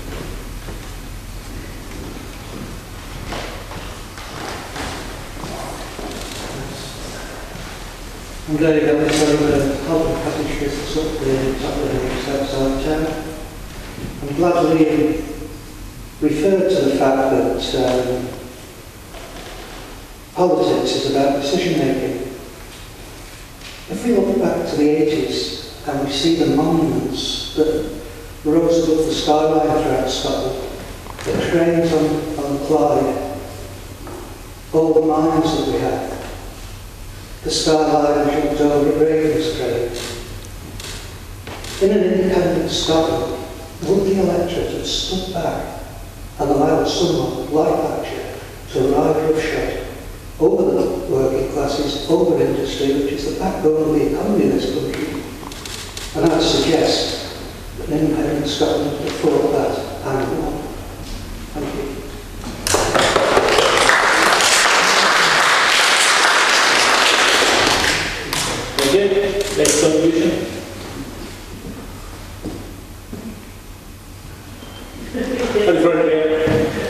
I'm glad that was a public package this up there outside town. I'm glad Liam referred to the fact that um, politics is about decision making. If we look back to the eighties and we see the monuments that rose above the skyline throughout Scotland, the cranes on, on Clyde, all the mines that we had, the skyline jumped over Ravenscraig. In an independent Scotland, would the electorate have stood back and allowed someone like Thatcher to ride roughshod over the working classes, over industry, which is the backbone of the economy in this country? And I'd suggest that an independent Scotland would have fought that and won. Thank you. Next contribution. At the front here.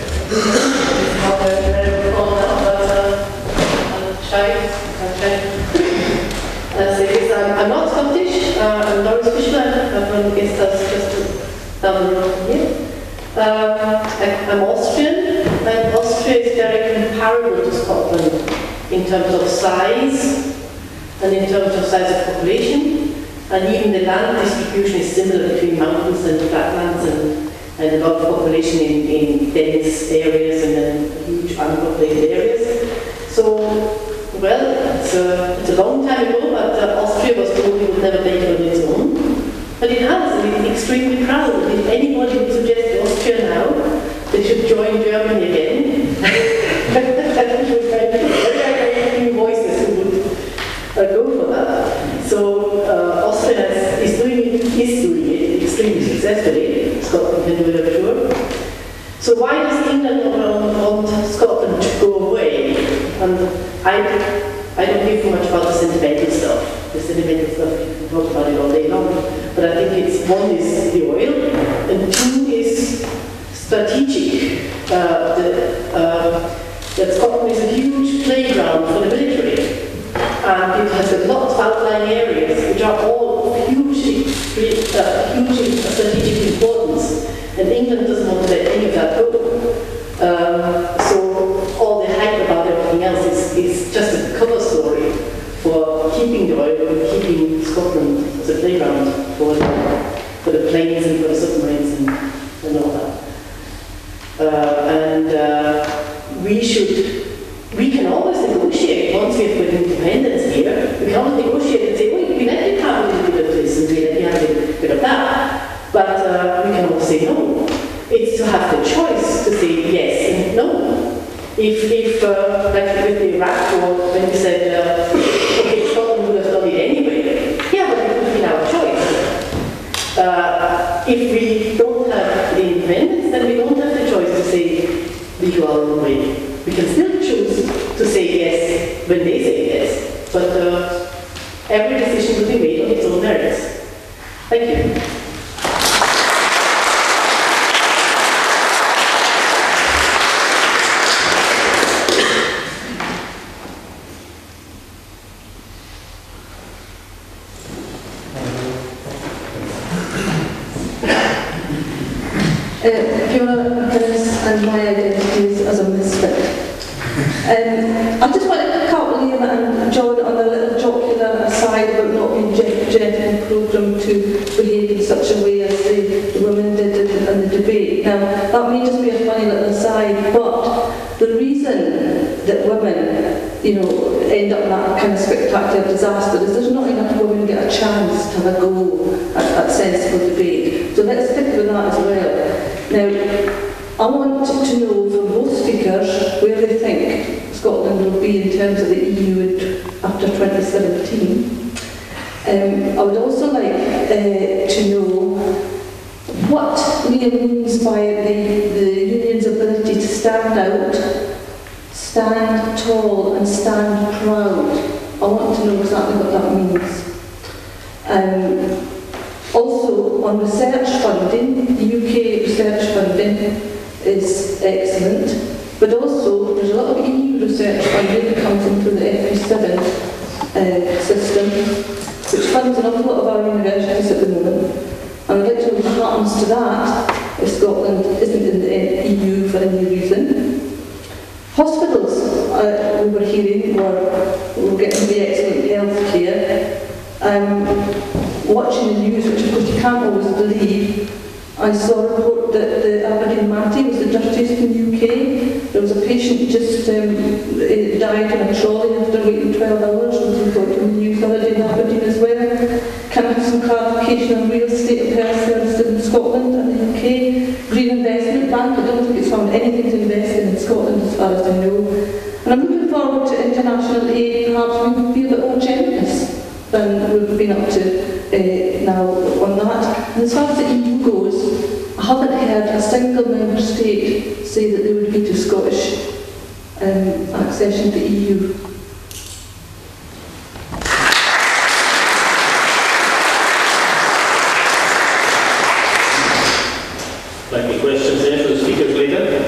I'm not Scottish, uh, I'm Doris Fishman, I'm from guest house just down the road from here. Uh, I'm Austrian, and Austria is very comparable to Scotland in terms of size, and in terms of size of population, and even the land distribution is similar between mountains and flatlands, and, and a lot of population in, in dense areas and then huge unpopulated areas. So, well, it's a, it's a long time ago, but uh, Austria was told it would never take it on its own, but it has, and it extremely proud. If anybody would suggest Austria now, they should join Germany again. That would be very few voices who would uh, go for that. So uh, Austria is doing it, is doing it extremely successfully. Scotland can do it, I'm sure. So why does England not want Scotland to go away? And I, I don't give much about the sentimental stuff. The sentimental stuff, you can talk about it all day long. But I think it's, one is the oil, and two is strategic. Uh, the, uh, that Scotland is a huge playground for the military. And it has a lot of outlying areas which are all of huge, uh, huge strategic importance. And England doesn't want to let any of that go. Um, so all the hype about everything else is, is just a cover story for keeping the oil and keeping Scotland as a playground for the, for the planes and for the submarines and, and all that. Uh, and uh, we should, we can always negotiate once we have got independence here. We can always negotiate and say, well, you can let you have a little bit of this and we let you have a little bit of that. But uh, we can also say no. It's to have the choice to say yes and no. If, if uh, like with the Iraq war, when we said, uh, okay, Scotland would have done it anyway, yeah, but it would have been our choice. Uh, if we don't have the independence, then we don't have the choice to say we go our own way. We can still choose to say yes when they say yes, but uh, every decision will be made on its own merits. Thank you. And my identity is as a misfit. Um, I just wanted to cut Liam and John on a little jocular aside about not being gender programmed to behave in such a way as the, the women did in, in the debate. Now, that may just be a funny little aside, but the reason that women, you know, end up in that kind of spectacular disaster is there's not enough women get a chance to have a go at, at sensible debate. So let's stick with that as well. Now, I want to know from both speakers where they think Scotland will be in terms of the E U after twenty seventeen. Um, I would also like uh, to know what Liam means by the, the union's ability to stand out, stand tall and stand proud. I want to know exactly what that means. Um, also, on research funding, the U K research funding is excellent, but also there's a lot of E U research funding that comes in through the F P seven uh, system, which funds an awful lot of our universities at the moment. And I'd like to know what happens to that if Scotland isn't in the E U for any reason. Hospitals, uh, we were hearing, were, were getting the excellent health care. Um, watching the news, which of course you can't always believe, I saw a report that the Aberdeen Matty was the dirtiest in the U K. There was a patient just um, died in a trolley after waiting twelve hours, which we got in the news the other day in Aberdeen as well. Can I have some clarification on real estate of health services in Scotland and the U K? Green Investment Bank, I don't think it's found anything to invest in in Scotland as far as I know. And I'm looking forward to international aid. Perhaps we could be a bit more generous than we've been up to uh, now on that. And as far as the E U goes, I haven't heard a single member state say that they would be to Scottish um, accession to the E U. Like the questions there for the speakers later.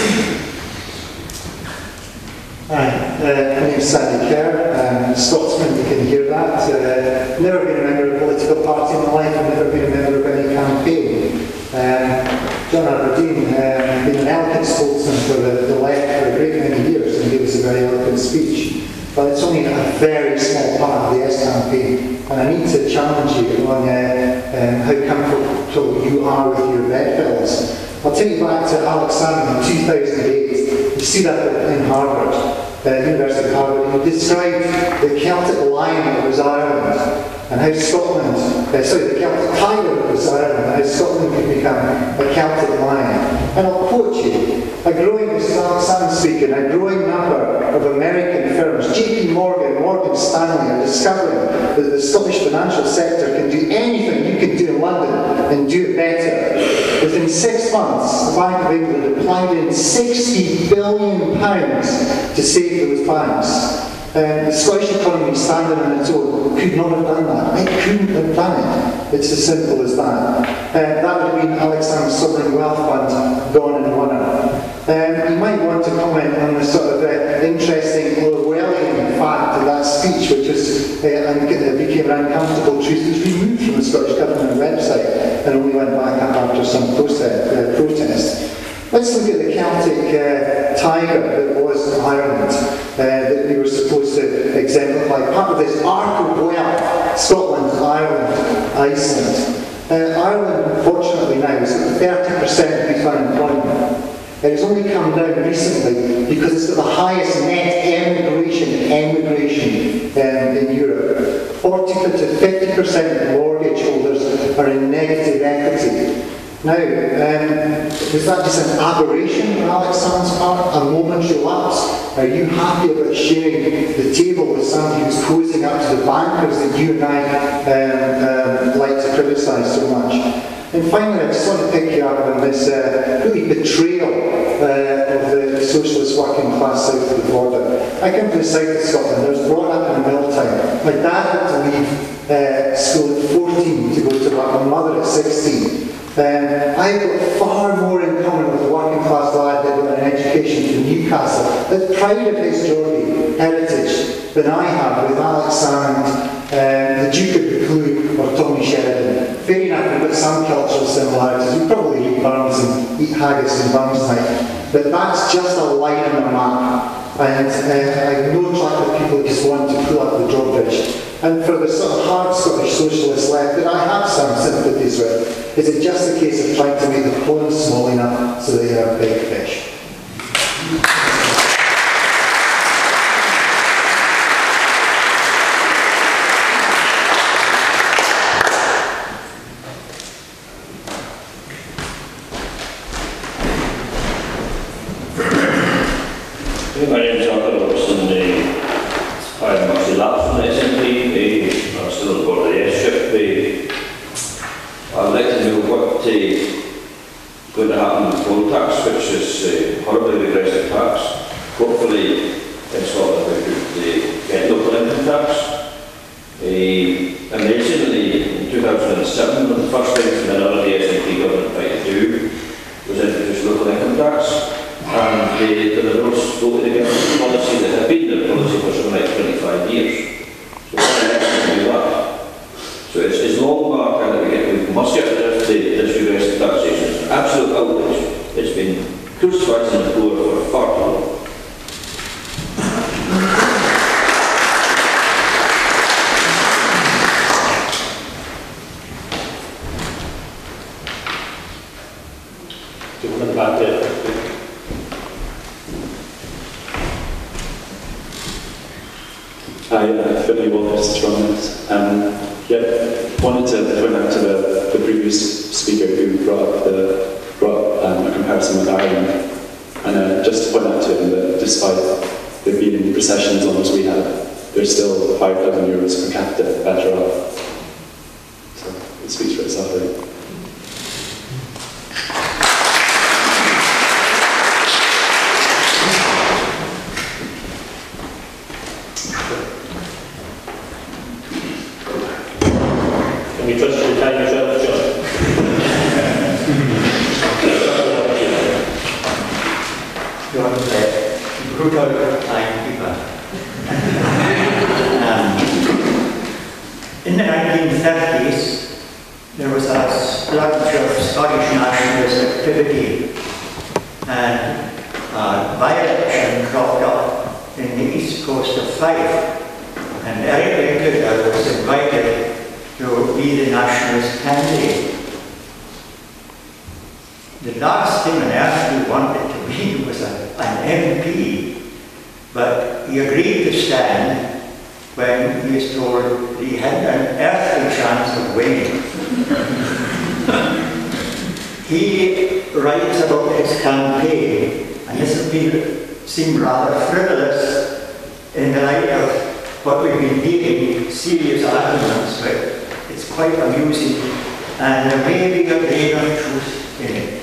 Hi, uh, my name is Sandy Kerr. I'm a Scotsman, you can hear that. Uh, never been a member of a political party in my life, I've never been a member of any campaign. Um, John Aberdein, um, been an eloquent spokesman for the, the left for a great many years and gave us a very eloquent speech. But it's only a very small part of the Yes campaign, and I need to challenge you on uh, um, how comfortable you are with your bedfellows. I'll take you back to Alex Salmon in two thousand eight. You see that in Harvard. uh, University of Harvard, he described the Celtic lion that was Ireland, and how Scotland, uh, sorry, the Celtic tiger that was Ireland, and how Scotland could become a Celtic lion. And I'll quote you, a growing, this is Alex Salmon speaking, a growing number of American firms, J P Morgan, Morgan Stanley, are discovering that the Scottish financial sector can do anything you can do in London and do it better. Within six months, the Bank of England applied in sixty billion pounds to save those banks. Um, the Scottish economy, standing on its own, could not have done that. It couldn't have done it. It's as simple as that. Uh, that would have been Alexander's Sovereign Wealth Fund gone in one hour. Um, you might want to comment on the sort of uh, interesting Orwellian fact of that speech, which was, uh, and uh, became an uncomfortable truth. It was removed from the Scottish Government website and only went back up after some process, uh, protest. Let's look at the Celtic uh, tiger that was Ireland, uh, that we were supposed to exemplify. Part of this arc of wealth, Scotland, Ireland, Iceland. Uh, Ireland, unfortunately now, is at thirty percent youth unemployment. It has only come down recently because it's got the highest net emigration, emigration um, in Europe. forty to fifty percent of mortgage holders are in negative equity. Now, um, was that just an aberration on Alex Salmon's part, a momentary lapse? Are you happy about sharing the table with somebody who's closing up to the bankers that you and I um, um, like to criticise so much? And finally, I just want to pick you up on this uh, really betrayal uh, of the socialist working class south of the border. I come from the south of Scotland. I was brought up in a mill town. My dad had to leave uh, school at fourteen to go to work, my mother at sixteen. Um, I've got far more in common with the working class lad that got an education from Newcastle, that's proud of his Geordie heritage, than I have with Alex Salmon, um, the Duke of Buccleuch, or Tommy Sheridan. Fair enough, we've got some cultural similarities. We probably eat buns and eat haggis and buns night, but that's just a line on the map. And uh, I have no track of people who just want to pull up the drawbridge. And for the sort of hard Scottish socialist left that I have some sympathies with, is it just a case of trying to make the pond small enough so they are big fish? My name is John Aberdein. I'm actually lapsed from the S N P. I'm still on board of the S-ship. I'd like to know what is uh, going to happen with poll tax, which is a uh, horribly regressive tax. Hopefully, in Scotland, we could uh, get local income tax. Uh, amazingly, in two thousand seven, one of the first things the minority S N P government tried to do was introduce local income tax. And the, the Liberals voted against the policy that had been their policy for something like twenty-five years. So what an excellent do that. So it's, it's long mark that we get, we must get rid of the, this regressive taxation. It's an absolute outrage. It's been crucified in the poor for far too long. Do you want to back there? Hi, uh, Finlay Walters, Stromness. Um, yeah, wanted to point out to the, the previous speaker who brought up, the, brought um, a comparison with Ireland, and uh, just to point out to him that despite there being recessions on as we have, they're still five thousand euros per capita better off. So it speaks for itself, really. Can we trust you to time yourself, John? John said, brutal timekeeper. um, in the nineteen thirties, there was a splurge of Scottish nationalist activity, and a by-election cropped up in the east coast of Fife, and Eric Lincoln was invited to be the nationalist candidate. The last thing on earth he wanted to be was a, an M P, but he agreed to stand when he was told that he had an earthly chance of winning. He writes about his campaign, and this has been, seemed rather frivolous in the light of what we've been hearing, serious arguments, but it's quite amusing, and there may be a grain of truth in it.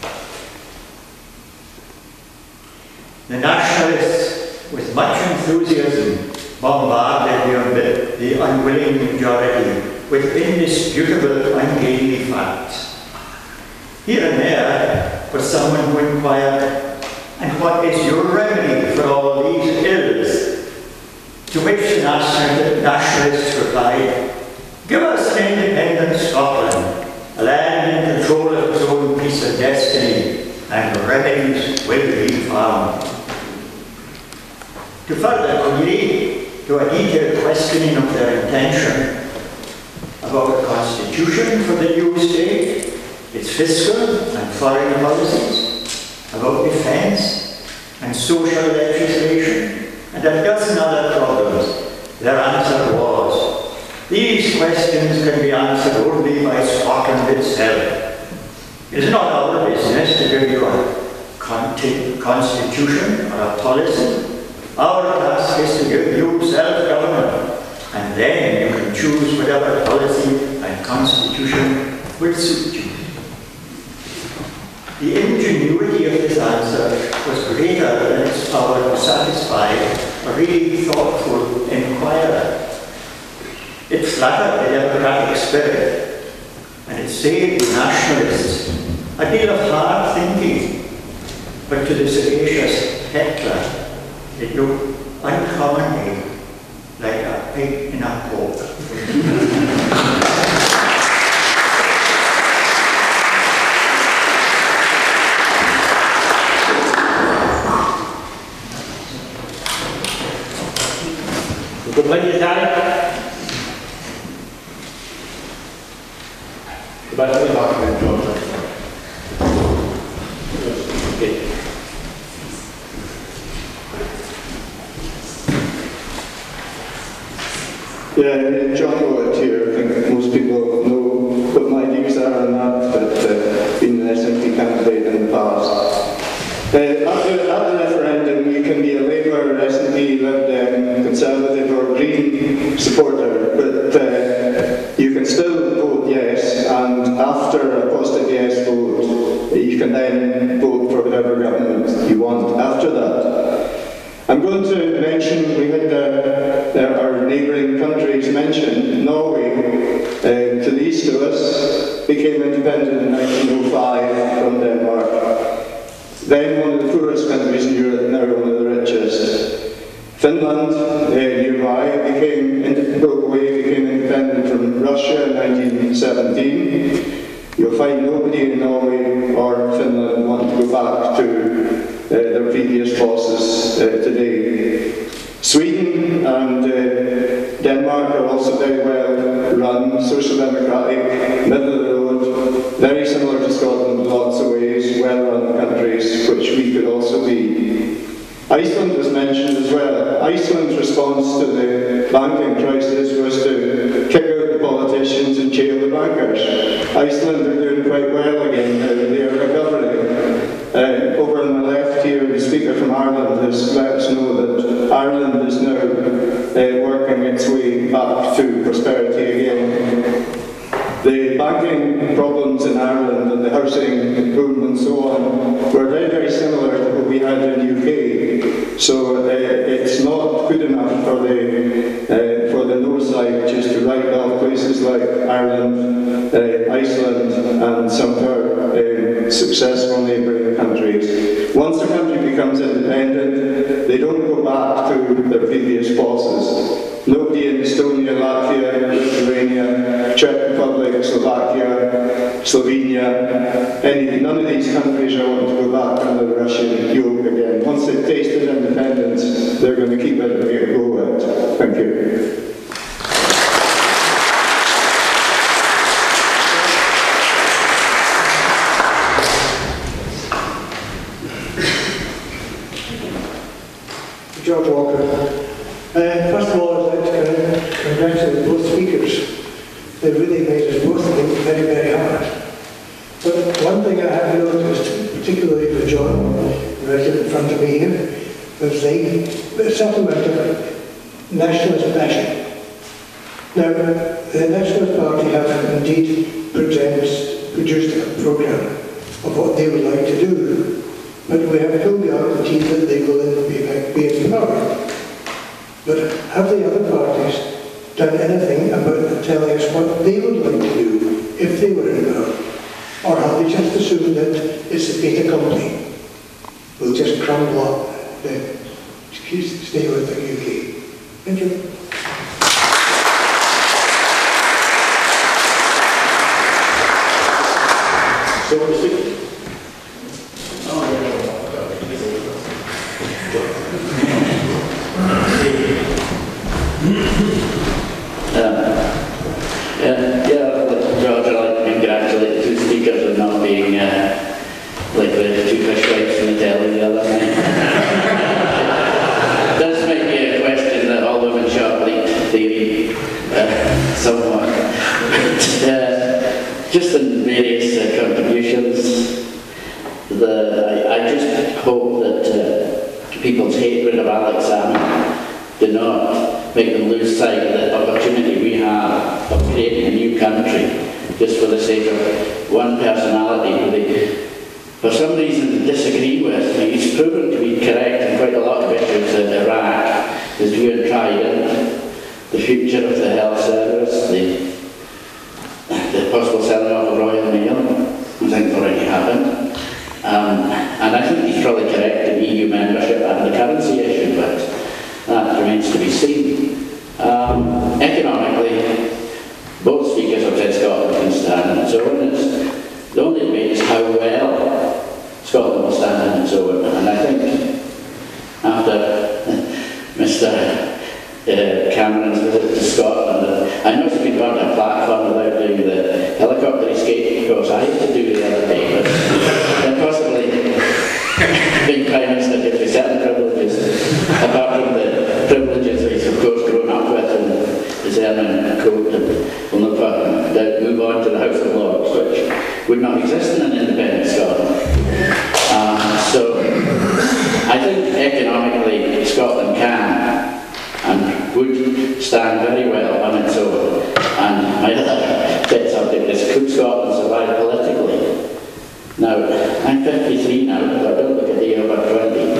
The nationalists, with much enthusiasm, bombarded the, the unwilling majority with indisputable, ungainly facts. Here and there was someone who inquired, and what is your remedy for all these ills? To which the national, nationalists replied, give us an independent Scotland, a land in control of its own piece of destiny, and remedies will be found. To further query, to a detailed questioning of their intention about a constitution for the new state, its fiscal and foreign policies, about defence and social legislation, and a dozen other problems, their answer was, these questions can be answered only by Scotland itself. It is not our business to give you a constitution or a policy. Our task is to give you self-government, and then you can choose whatever policy and constitution will suit you. The ingenuity of this answer was greater than its power to satisfy a really thoughtful inquirer. It flattered the democratic spirit, and it saved the nationalists a deal of hard thinking, but to the sagacious heckler, it looked uncommonly like a pig in a poke. We've got plenty of time. About the document, John. Okay. Yeah, John Aberdein here. I think most people know what my views are on that, but uh, been an S N P candidate in the past. Uh, after, at the referendum, you can be a Labour, S N P, Lib Dem, Conservative or Green supporter, but uh, you can still vote yes, and after a positive yes vote, you can then vote for whatever government you want after that. I'm going to mention, we had uh, our neighbouring countries mentioned. Norway, uh, to the east of us, became independent in nineteen oh five from Denmark. Then one of the poorest countries in Europe, now one of the richest. Finland, uh, nearby, became, broke away, became independent from Russia in nineteen seventeen. You'll find nobody in Norway or Finland want to go back to uh, their previous bosses uh, today. Sweden and uh, Denmark are also very well run, social democratic, middle of the road, very similar to Scotland in lots of ways, well run countries, which we could also be. Iceland was mentioned as well. Iceland's response to the banking crisis was to kick out the politicians and jail the bankers. Iceland are doing quite well again now, they are recovering. Uh, over on my left here, the speaker from Ireland has let us know that Ireland is now uh, working its way back to prosperity again. The banking problems in Ireland and the housing boom and so on were very, very similar to what we had in the U K. So uh, it's not good enough for the uh, for the no side just to write off places like Ireland, uh, Iceland, and some of our uh, successful neighbouring countries. Once a country becomes independent, they don't go back to their previous bosses. Nobody in Estonia, Latvia, Lithuania, Czech Republic, Slovakia, Slovenia, any, none of these countries are wanting to go back under the Russian yoke again. Once they've tasted independence, they're going to keep it and make it go out. Thank you. George Walker. Uh, first of all, I'd like to congratulate both speakers. They really made us both think very, very hard. But one thing I have noticed, particularly with John, right in front of me here, was the, the settlement of nationalist passion. Now, the Nationalist Party have indeed produced, produced a programme of what they would like to do, but we have full guarantee that they will in effect be in power. But have the other parties done anything about telling us what they would like to do if they were in power? Or have they just assumed that it's a fait accompli? We'll just crumble up the stay with the U K. Thank you. So want to speak? Yeah, yeah, George, I'd like to congratulate the two speakers on not being uh, like the two fish wipes in the telly the other night. It does make me a question that all women shop leak theory uh, somewhat. uh, just in various uh, contributions, the, I, I just hope that uh, people's hatred of Alex Salmon do not make them lose sight of the opportunity we have of creating a new country just for the sake of one personality who they, for some reason, disagree with. He's proven to be correct in quite a lot of issues in Iraq, his view on Trident, the future of the health service, the, the possible selling off of Royal Mail, I think already happened. Um, and I think he's probably correct in E U membership and the currency issue, but that remains to be seen. Um, economically, both speakers have said Scotland can stand on its own. It's, the only debate is how well Scotland will stand on its own. And I think after Mister Uh, Cameron's visit to Scotland, uh, I know it's been on a platform without doing the helicopter escape course I had to do the other day, but then possibly being Prime Minister gives me certain privileges, apart from the privileges he's of course grown up with and his ermine coat, and will no doubt move on to the House of Lords, which would not exist in an independent Scotland. Uh, so I think economically Scotland can and would stand very well on its own. And my other pet subject is, could Scotland survive politically? Now, I'm fifty-three now, so I don't look a day over twenty.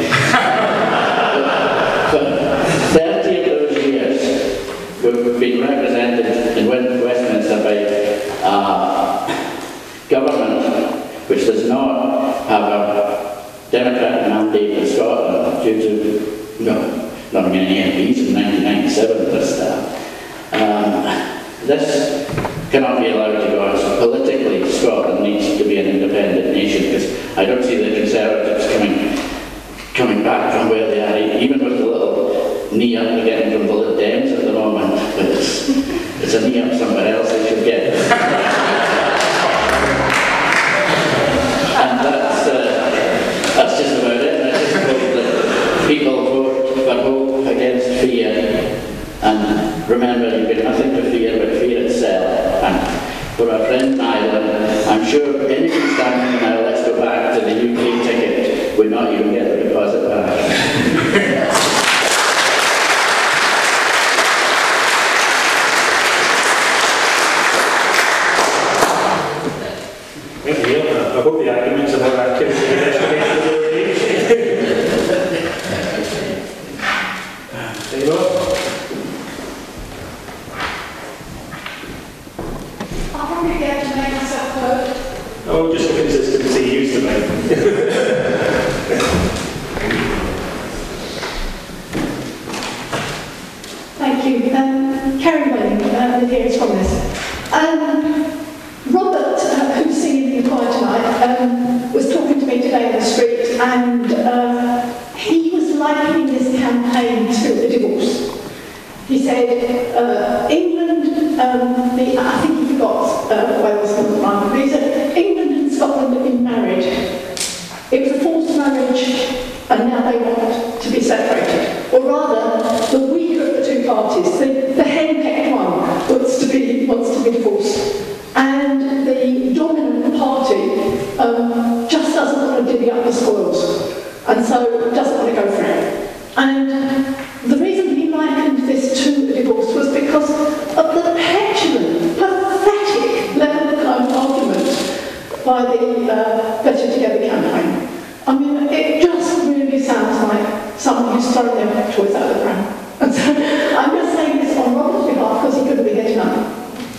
For thirty of those years, we've been represented in Westminster by uh, government which does not have a democratic mandate in Scotland due to, no, not many M Ps in nineteen ninety-seven this time. Um, this cannot be allowed to go on. So politically, Scotland needs to be an independent nation, because I don't see the Conservatives coming coming back from where they are, even with the little knee up they're getting from the Lib Dems at the moment. But it's, it's a knee up somewhere else they should get. And that's, uh, that's just about it. I just hope that people vote for hope against fear, and remember you've got nothing to fear but fear itself. And for our friend in Ireland, I'm sure anyone standing now, let's go back to the U K ticket, would not even get the deposit back. I hope the arguments about activity and education will be. There you go. I won't be able to make myself heard. Oh, just the consistency you used to make. Thank you. Um, Karen Welling, uh, with here is Stromness. Um, Robert, uh, who's singing in the choir tonight, um, was talking to me today on the street, and uh, he was likening this campaign to a divorce. He said, uh, England, um, the, I think he forgot uh, Wales, but he said, England and Scotland have been married. It was a forced marriage, and now they want to be separated. Or or rather, the weaker of the two parties, the, the henpecked one wants to be wants to be divorced, and the dominant party um, just doesn't want to divvy up the spoils, and so doesn't want to go for it. And the reason he likened this to a divorce was because of the petulant, pathetic level of kind of argument by the uh, Better Together campaign. I mean, it just really sounds like someone who's thrown their toys out of the pram. And so I'm just saying this on Robert's behalf because he couldn't be here tonight.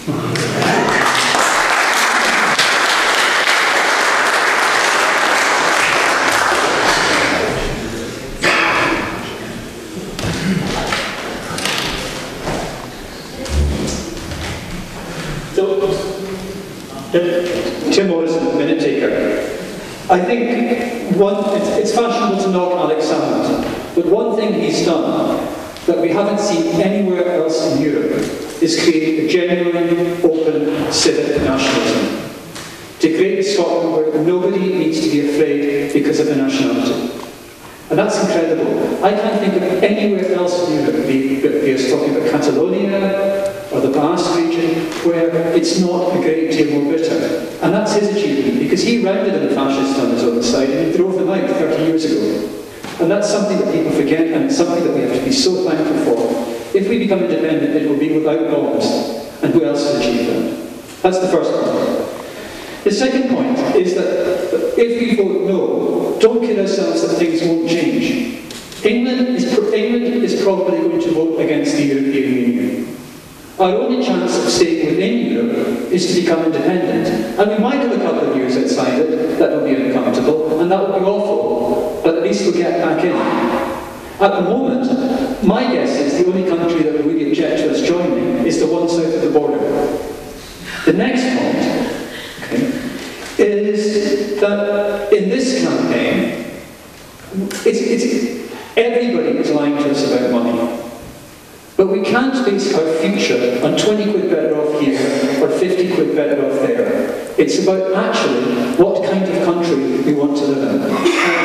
Tim Morrison, minute taker. I think one, it's, it's fashionable to knock Alex Salmond, but one thing he's done that we haven't seen anywhere else in Europe is create a genuine, open civic nationalism. To create a Scotland where nobody needs to be afraid because of their nationality. And that's incredible. I can't think of anywhere else in Europe, be, be us talking about Catalonia or the Basque region, where it's not a great deal more bitter. And that's his achievement, because he rounded in the fascists on his own side and he drove them out thirty years ago. And that's something that people forget, and it's something that we have to be so thankful for. If we become independent, it will be without bombs. And who else has achieved that? That's the first point. The second point is that if we vote no, don't kid ourselves that things won't change. England is, pro England is probably going to vote against the European Union. Our only chance of staying within Europe is to become independent. And we might have a couple of years outside it, that will be uncomfortable, and that will be awful, but at least we'll get back in. At the moment, my guess is the only country that will really object to us joining is the one south of the border. The next point, okay, is that in this campaign, it's, it's, everybody is lying to us about money. But we can't base our future on twenty quid better off here or fifty quid better off there. It's about actually what kind of country we want to live in. Um,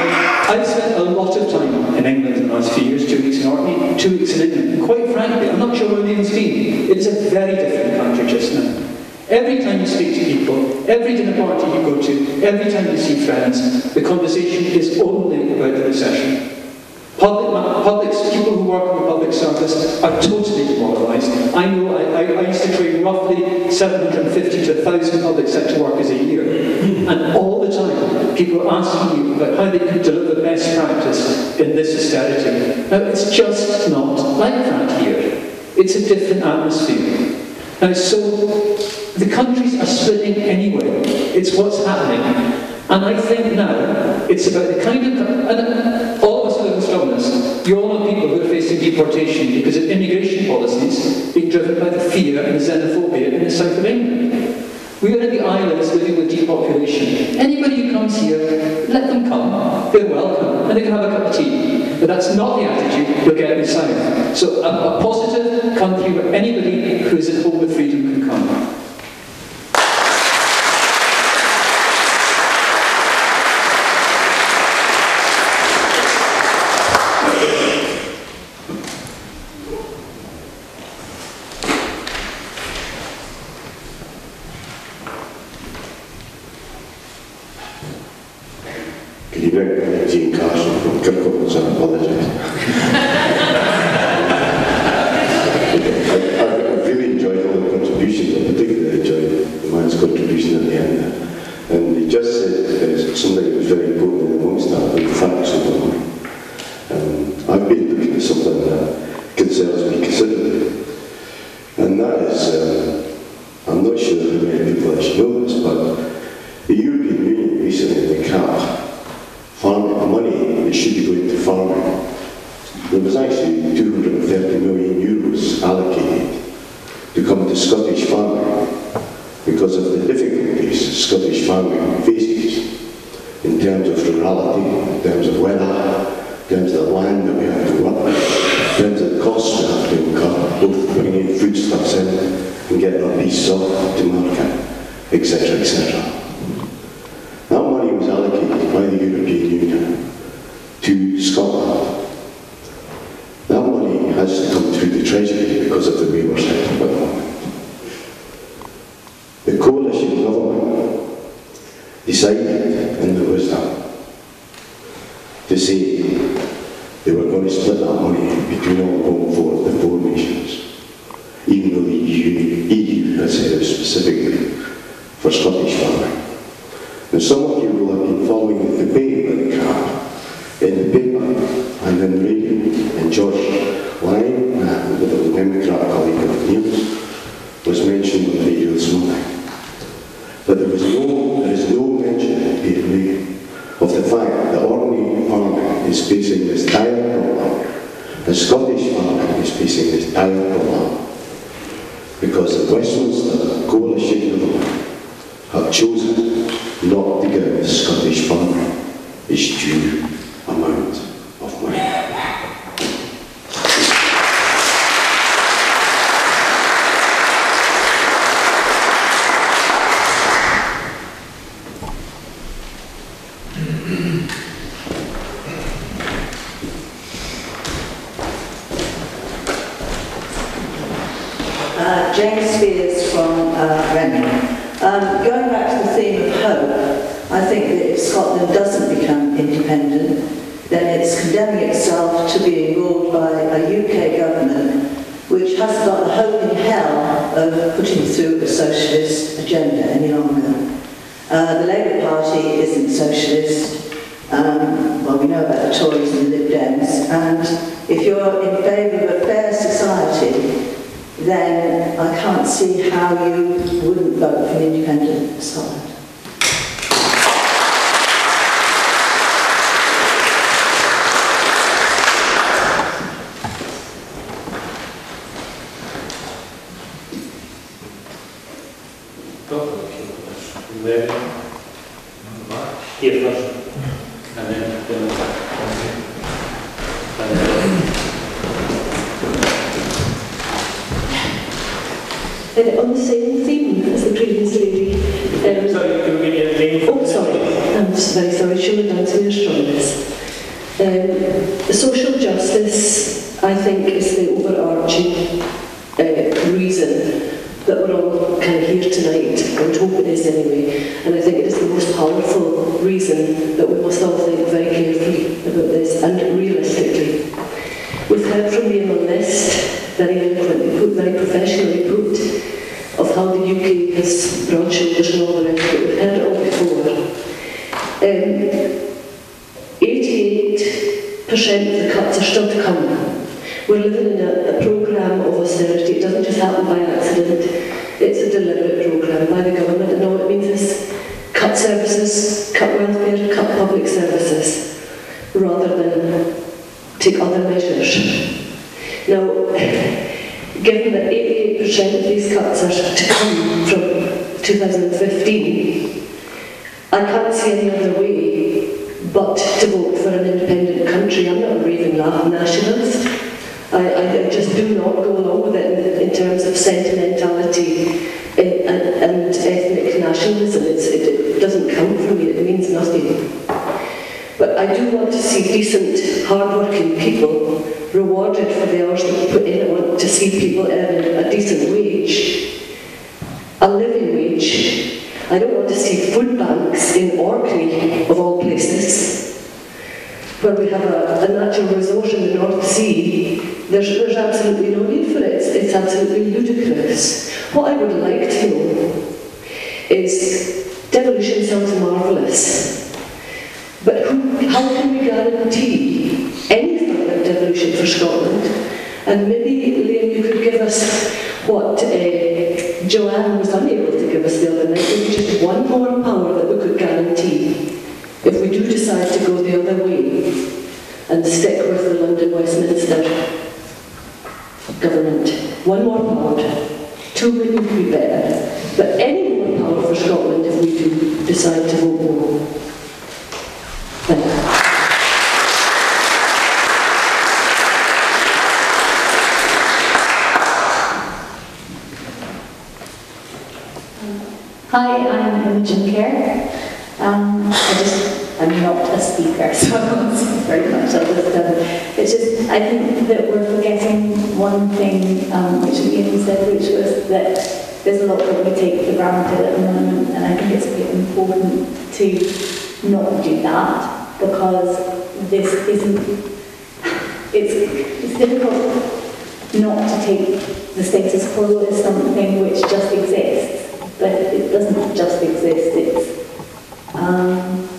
I've spent a lot of time in England in the last few years, two weeks in Orkney, two weeks in England, and quite frankly, I'm not sure where Liam's been. It is a very different country just now. Every time you speak to people, every dinner party you go to, every time you see friends, the conversation is only about the recession. Public, public, people who work in the public service are totally demoralised. I know, I, I, I used to train roughly seven hundred fifty to one thousand public sector workers a year. And all the time, people are asking you about how they could deliver best practice in this austerity. Now, it's just not like that here. It's a different atmosphere. Now, so, the countries are splitting anyway. It's what's happening. And I think now, it's about the kind of... And all of us who live in Stromness, you all know people who are facing deportation because of immigration policies being driven by the fear and the xenophobia in the south of England. We are in the islands living with depopulation. Anybody who comes here, let them come. They're welcome, and they can have a cup of tea. But that's not the attitude you'll get in the south. So a, a positive country where anybody who is at home with freedom can come. That has to come through the Treasury because of the way we're set up at the moment. The coalition government decided in their wisdom to say they were going to split that money between all home for the four nations, even though the E U had said it specifically for Scottish farming. Now, some of you will have been following the debate that we had in the paper and in the radio, and George Lian, uh, the Democrat colleague of Liam, was mentioned on the radio this morning. But there was no, there is no mention being made of the fact that Orkney farming is facing this dire problem, and Scottish farming is facing this dire problem, because the Westminster coalition government have chosen not to give the Scottish farmer its due amount of money. Uh, James Spears from uh, Rennie. Um, going back to the theme of hope, I think that if Scotland doesn't become independent, then it's condemning itself to being ruled by a U K government which hasn't got the hope in hell of putting through a socialist agenda any longer. Uh, the Labour Party isn't socialist. Um, well, we know about the Tories and the Lib Dems, and if you're in favour of a fair society, then I can't see how you wouldn't vote for an independent Scotland. Here first. And then, then And on the same theme as the previous lady. Um, sorry, can we get your name? Oh, sorry. I'm very sorry. Sheila Dunsmuir, Stromness. Um, social justice, I think, is the overarching uh, reason that we're all kind of here tonight. I would hope it is anyway. And I think it is the most powerful reason that we must all think very carefully about this and realistically. We've heard from Liam on this, very eloquently put, very professionally put, of how the U K has broad shoulders and all the rest of it. We've heard it all before. Um, eighty-eight percent of the cuts are still to come. We're living in a, a programme of austerity. It doesn't just happen by accident. It's a deliberate programme by the government, and all it means is cut services, cut welfare, cut public services, rather than take other measures. Now, given that eighty-eight percent of these cuts are to come from two thousand fifteen, I can't see any other way but to vote for an independent country. I'm not a raving nationalist. I, I just do not go along with it in, in terms of sentimentality and, and, and ethnic nationalism. It's, it, it doesn't count for me, it means nothing. But I do want to see decent, hard-working people rewarded for the hours they put in. I want to see people earning a decent wage, a living wage. I don't want to see food banks in Orkney, of all places, where we have a, a natural resource in the North Sea. There's, there's absolutely no need for it. It's, it's absolutely ludicrous. What I would like to know is, devolution sounds marvellous, but who, how can we guarantee any further devolution for Scotland? And maybe, Liam, you could give us what uh, Joanne was unable to give us the other night, maybe just one more power that we could guarantee if we do decide to go the other way and stick with the London-Westminster government. One more power. Two maybe would be better. But any more power for Scotland if we do decide to vote no. Thank you. Hi, I'm Imogen Kerr. Um, I just, I'm not a speaker, so I don't speak very much. I'll just, um, it's just, I think that we're forgetting one thing um, which Liam said, which was that there's a lot that we take for granted at the moment, and I think it's a bit important to not do that, because this isn't, it's, it's difficult not to take the status quo as something which just exists, but it doesn't just exist, it's, um,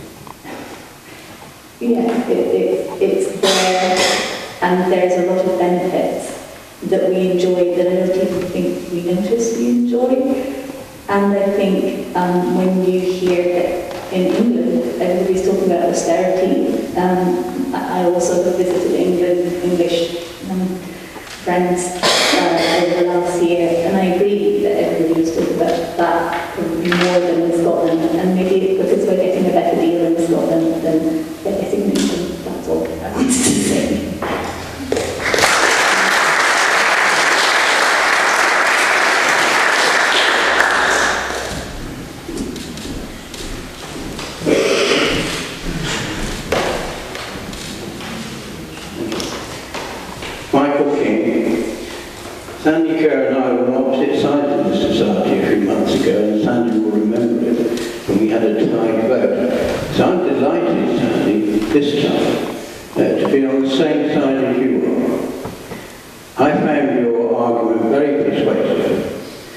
yeah, it, it, it's there, and there's a lot of benefits that we enjoy that I don't even think we notice we enjoy. And I think um, when you hear that in England everybody's talking about austerity, um, I also visited England, English um, friends uh, over the last year, and I agree that everybody was talking about that probably more than in Scotland, and maybe it's because we're getting a better deal in Scotland than they're getting in England. That's all I wanted to say. Sandy Kerr and I were on opposite sides of the society a few months ago, and Sandy will remember it, when we had a tied vote. So I'm delighted, Sandy, this time, uh, to be on the same side as you are. I found your argument very persuasive.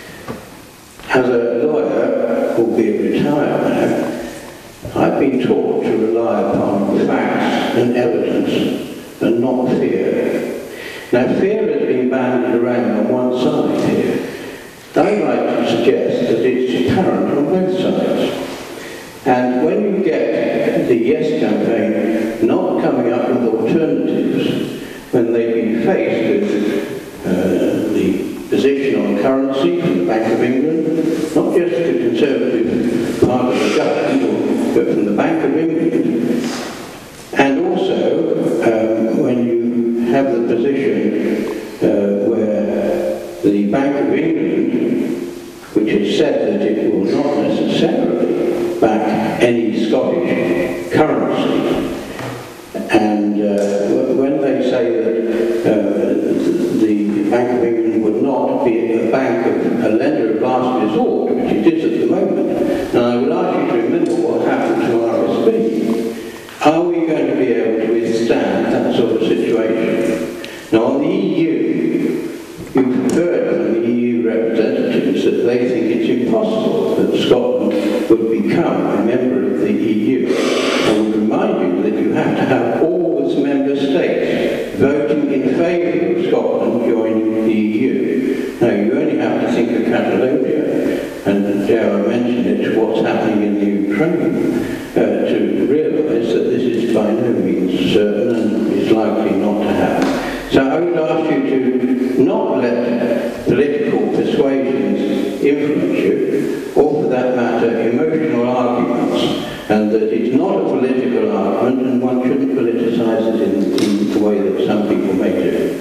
As a lawyer, albeit retired now, I've been taught to rely upon facts and evidence, and not fear. Now, fear has been bandied around on one side here. I'd like to suggest that it's apparent on both sides. And when you get the Yes campaign not coming up with alternatives, when they've been faced with uh, the position on currency from the Bank of England, not just the Conservative part of the government, but from the Bank of England, and also um, when you have the position uh, where the Bank of England, which has said that it will not necessarily back any Scottish currency, and uh, when they say that uh, the Bank of England would not be a bank of a lender of last resort, which it is at the moment, and I would ask you to remember what happened to R S B. Are we going to be able to withstand that sort of situation? Now, on the E U, you've heard from the E U representatives that they think it's impossible that Scotland would become a member of the E U. I would remind you that you have to have all its member states voting in favour of Scotland joining the E U. Now, you only have to think of Catalonia, and dare I mention it, what's happening in the Ukraine, uh, to realise that this is by no means certain and is likely not to happen. So I would ask you to not let political persuasions influence you, or for that matter, emotional arguments, and that it's not a political argument and one shouldn't politicise it in, in the way that some people may do.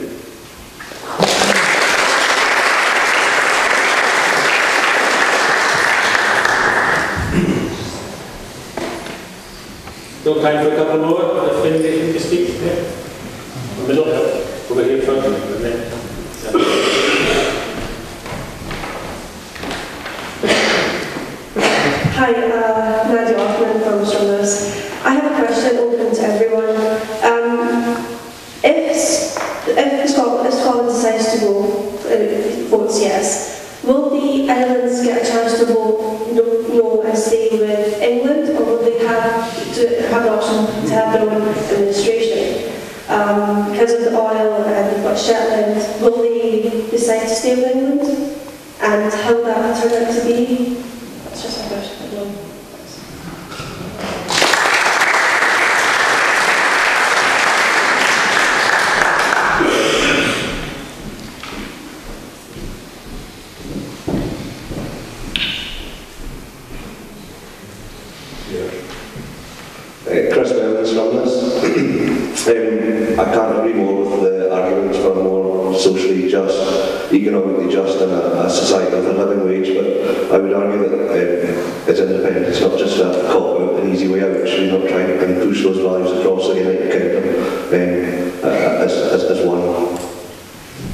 No time for a couple more. If anybody can speak. Yeah. Middle, over here front. And then, Hi, uh, Nadia Orkney from Stromness. I have a question open to everyone. Um, if if Scotland, if Scotland decides to go, uh, votes yes, will the Irelands get a chance to vote no, no and stay with England, or will they have to have the option to have their own administration? Um, because of the oil and we've got Shetland, will they decide to stay with England? And how will that turn out to be? That's just my question. I don't know. Um, I can't agree more with the arguments for a more socially just, economically just and a, a society with a living wage, but I would argue that um, it's independent, it's not just a cop-out, an easy way out. Should we not try and push those values across the United Kingdom um, uh, as, as, as one?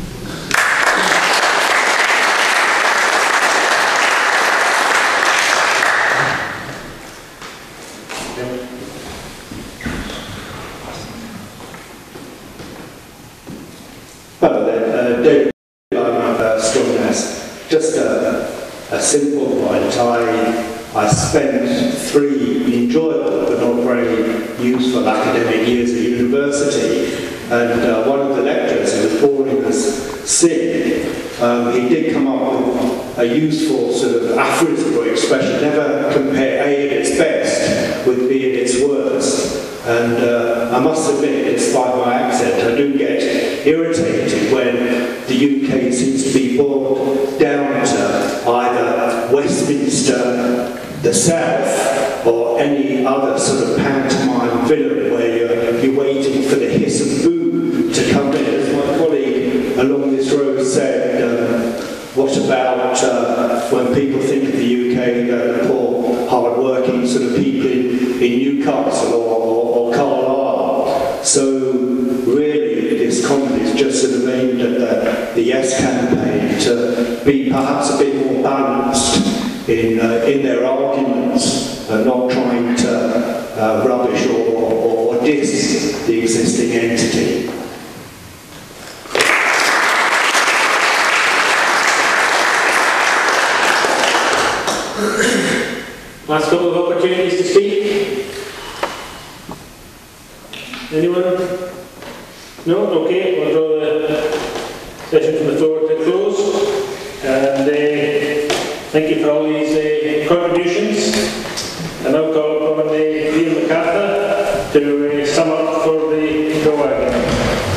Hello there, uh, David, I'm uh, Stromness. Just a, a simple point. I, I spent three enjoyable but not very useful academic years at university, and uh, one of the lecturers who was boring us sin, um, he did come up with a useful sort of aphorism or expression: never compare A at its best with B at its worst. And uh, I must admit, despite my accent, I do get irritated when the U K seems to be boiled down to either Westminster, the South, or any other sort of pantomime villain where you're, you're waiting for the hiss of boo to come in. As my colleague along this road said, um, what about uh, when people think of the U K, the poor, hard-working sort of people in, in Newcastle or, or, or Carlisle? So really, this comment is just sort of aimed at the, the Yes campaign to be perhaps a bit more balanced in, uh, in their arguments, and not trying to uh, rubbish or, or, or diss the existing entity. Last couple of opportunities to speak. Anyone? No? Okay, we'll draw the session from the floor to close. And uh, thank you for all these uh, contributions. And I'll call upon uh, Liam McArthur to uh, sum up for the go argument.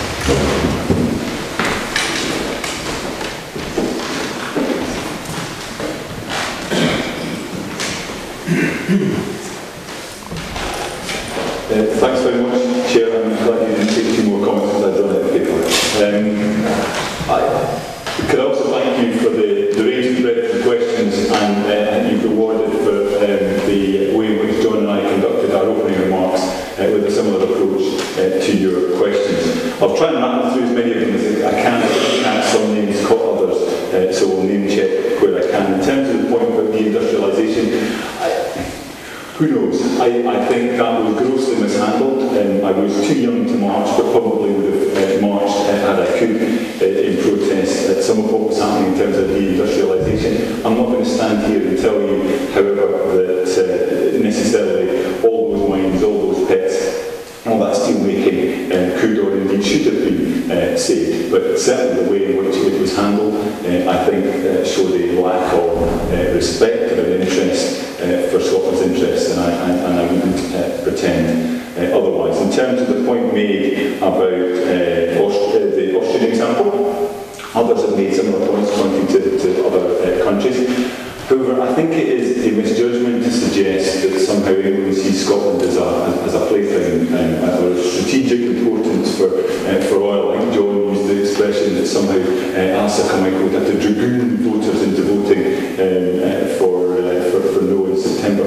Uh, thanks very much, Chair. I'm glad you didn't take two more comments because I've done it paper. Um, I could also thank you for the, the range of breadth of questions and, uh, and you've rewarded for um, the way in which John and I conducted our opening remarks uh, with a similar approach uh, to your questions. I'll try and rattle through as many of them as I can. I can't some names, caught others, uh, so we'll name check where I can. In terms of the point about deindustrialisation, who knows? I, I think that was grossly mishandled. Um, I was too young to march, but probably would have uh, marched uh, had I could uh, in protest at some of what was happening in terms of deindustrialisation. I'm not going to stand here and tell you, however, that uh, necessarily all those mines, all those pits, all that steel making uh, could or indeed should have been uh, saved, but certainly the way in which it was handled, uh, I think, uh, showed a lack of uh, respect or an interest uh, for Scotland's interests, and I, and, and I wouldn't uh, pretend uh, otherwise. In terms of the point made about uh, Aust uh, the Austrian example, others have made similar points pointing to, to other uh, countries. However, I think it is a misjudgment to suggest that somehow England sees Scotland as a, as a plaything um, or a strategic importance for, uh, for oil. I think John used the expression that somehow uh, Asa Carmichael had to dragoon voters into voting um, uh, for, uh, for, for no in September.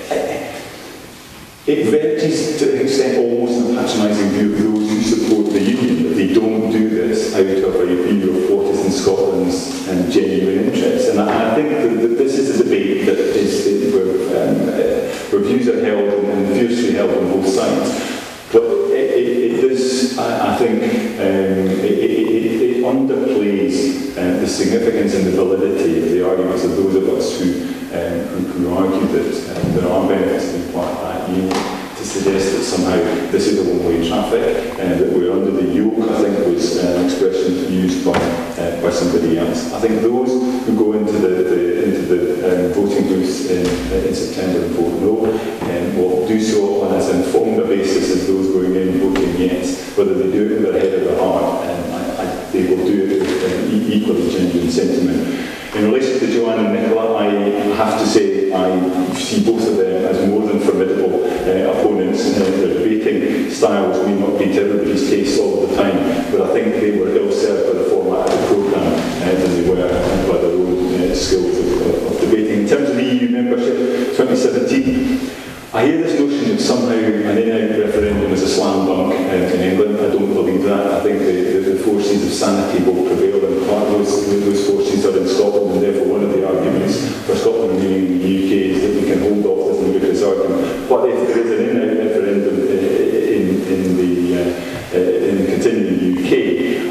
It verges to an extent almost in a patronising view of those who support the Union, that they don't do this out of a view of what is in Scotland's um, genuine interests. And I, and I think that, that this is a debate that is it, where, um, uh, where views are held and, and fiercely held on both sides. But it, it, it does, I, I think, um, it, it, it underplays um, the significance and the validity of the arguments of those of us who Um, who, who argue that um, there are benefits to being part of that union, to suggest that somehow this is a one-way traffic and that we're under the yoke, I think was an expression used by uh, by somebody else. I think those who go into the, the into the um, voting booths in, uh, in September and vote no um, will do so on as informed a basis as those going in voting yes. Whether they do it with their head or their heart, um, I, I, they will do it with um, equally genuine sentiment. In relation to Joanne and Nicola, I have to say I see both of them as more than formidable uh, opponents. Uh, their debating styles may not be to everybody's taste all of the time, but I think they were ill served by the format of the programme uh, than they were by their own uh, skills of, of, of debating. In terms of E U membership, twenty seventeen, I hear this notion that somehow an in-out referendum is a slam dunk um, in England. I don't believe that. I think the, the, the forces of sanity will prevail, and part of those, those forces are in Scotland, and therefore one of the arguments for Scotland remaining in the U K is that we can hold off this ludicrous argument. But if there is an in-out referendum in, in, in the uh, in continuing the U K, I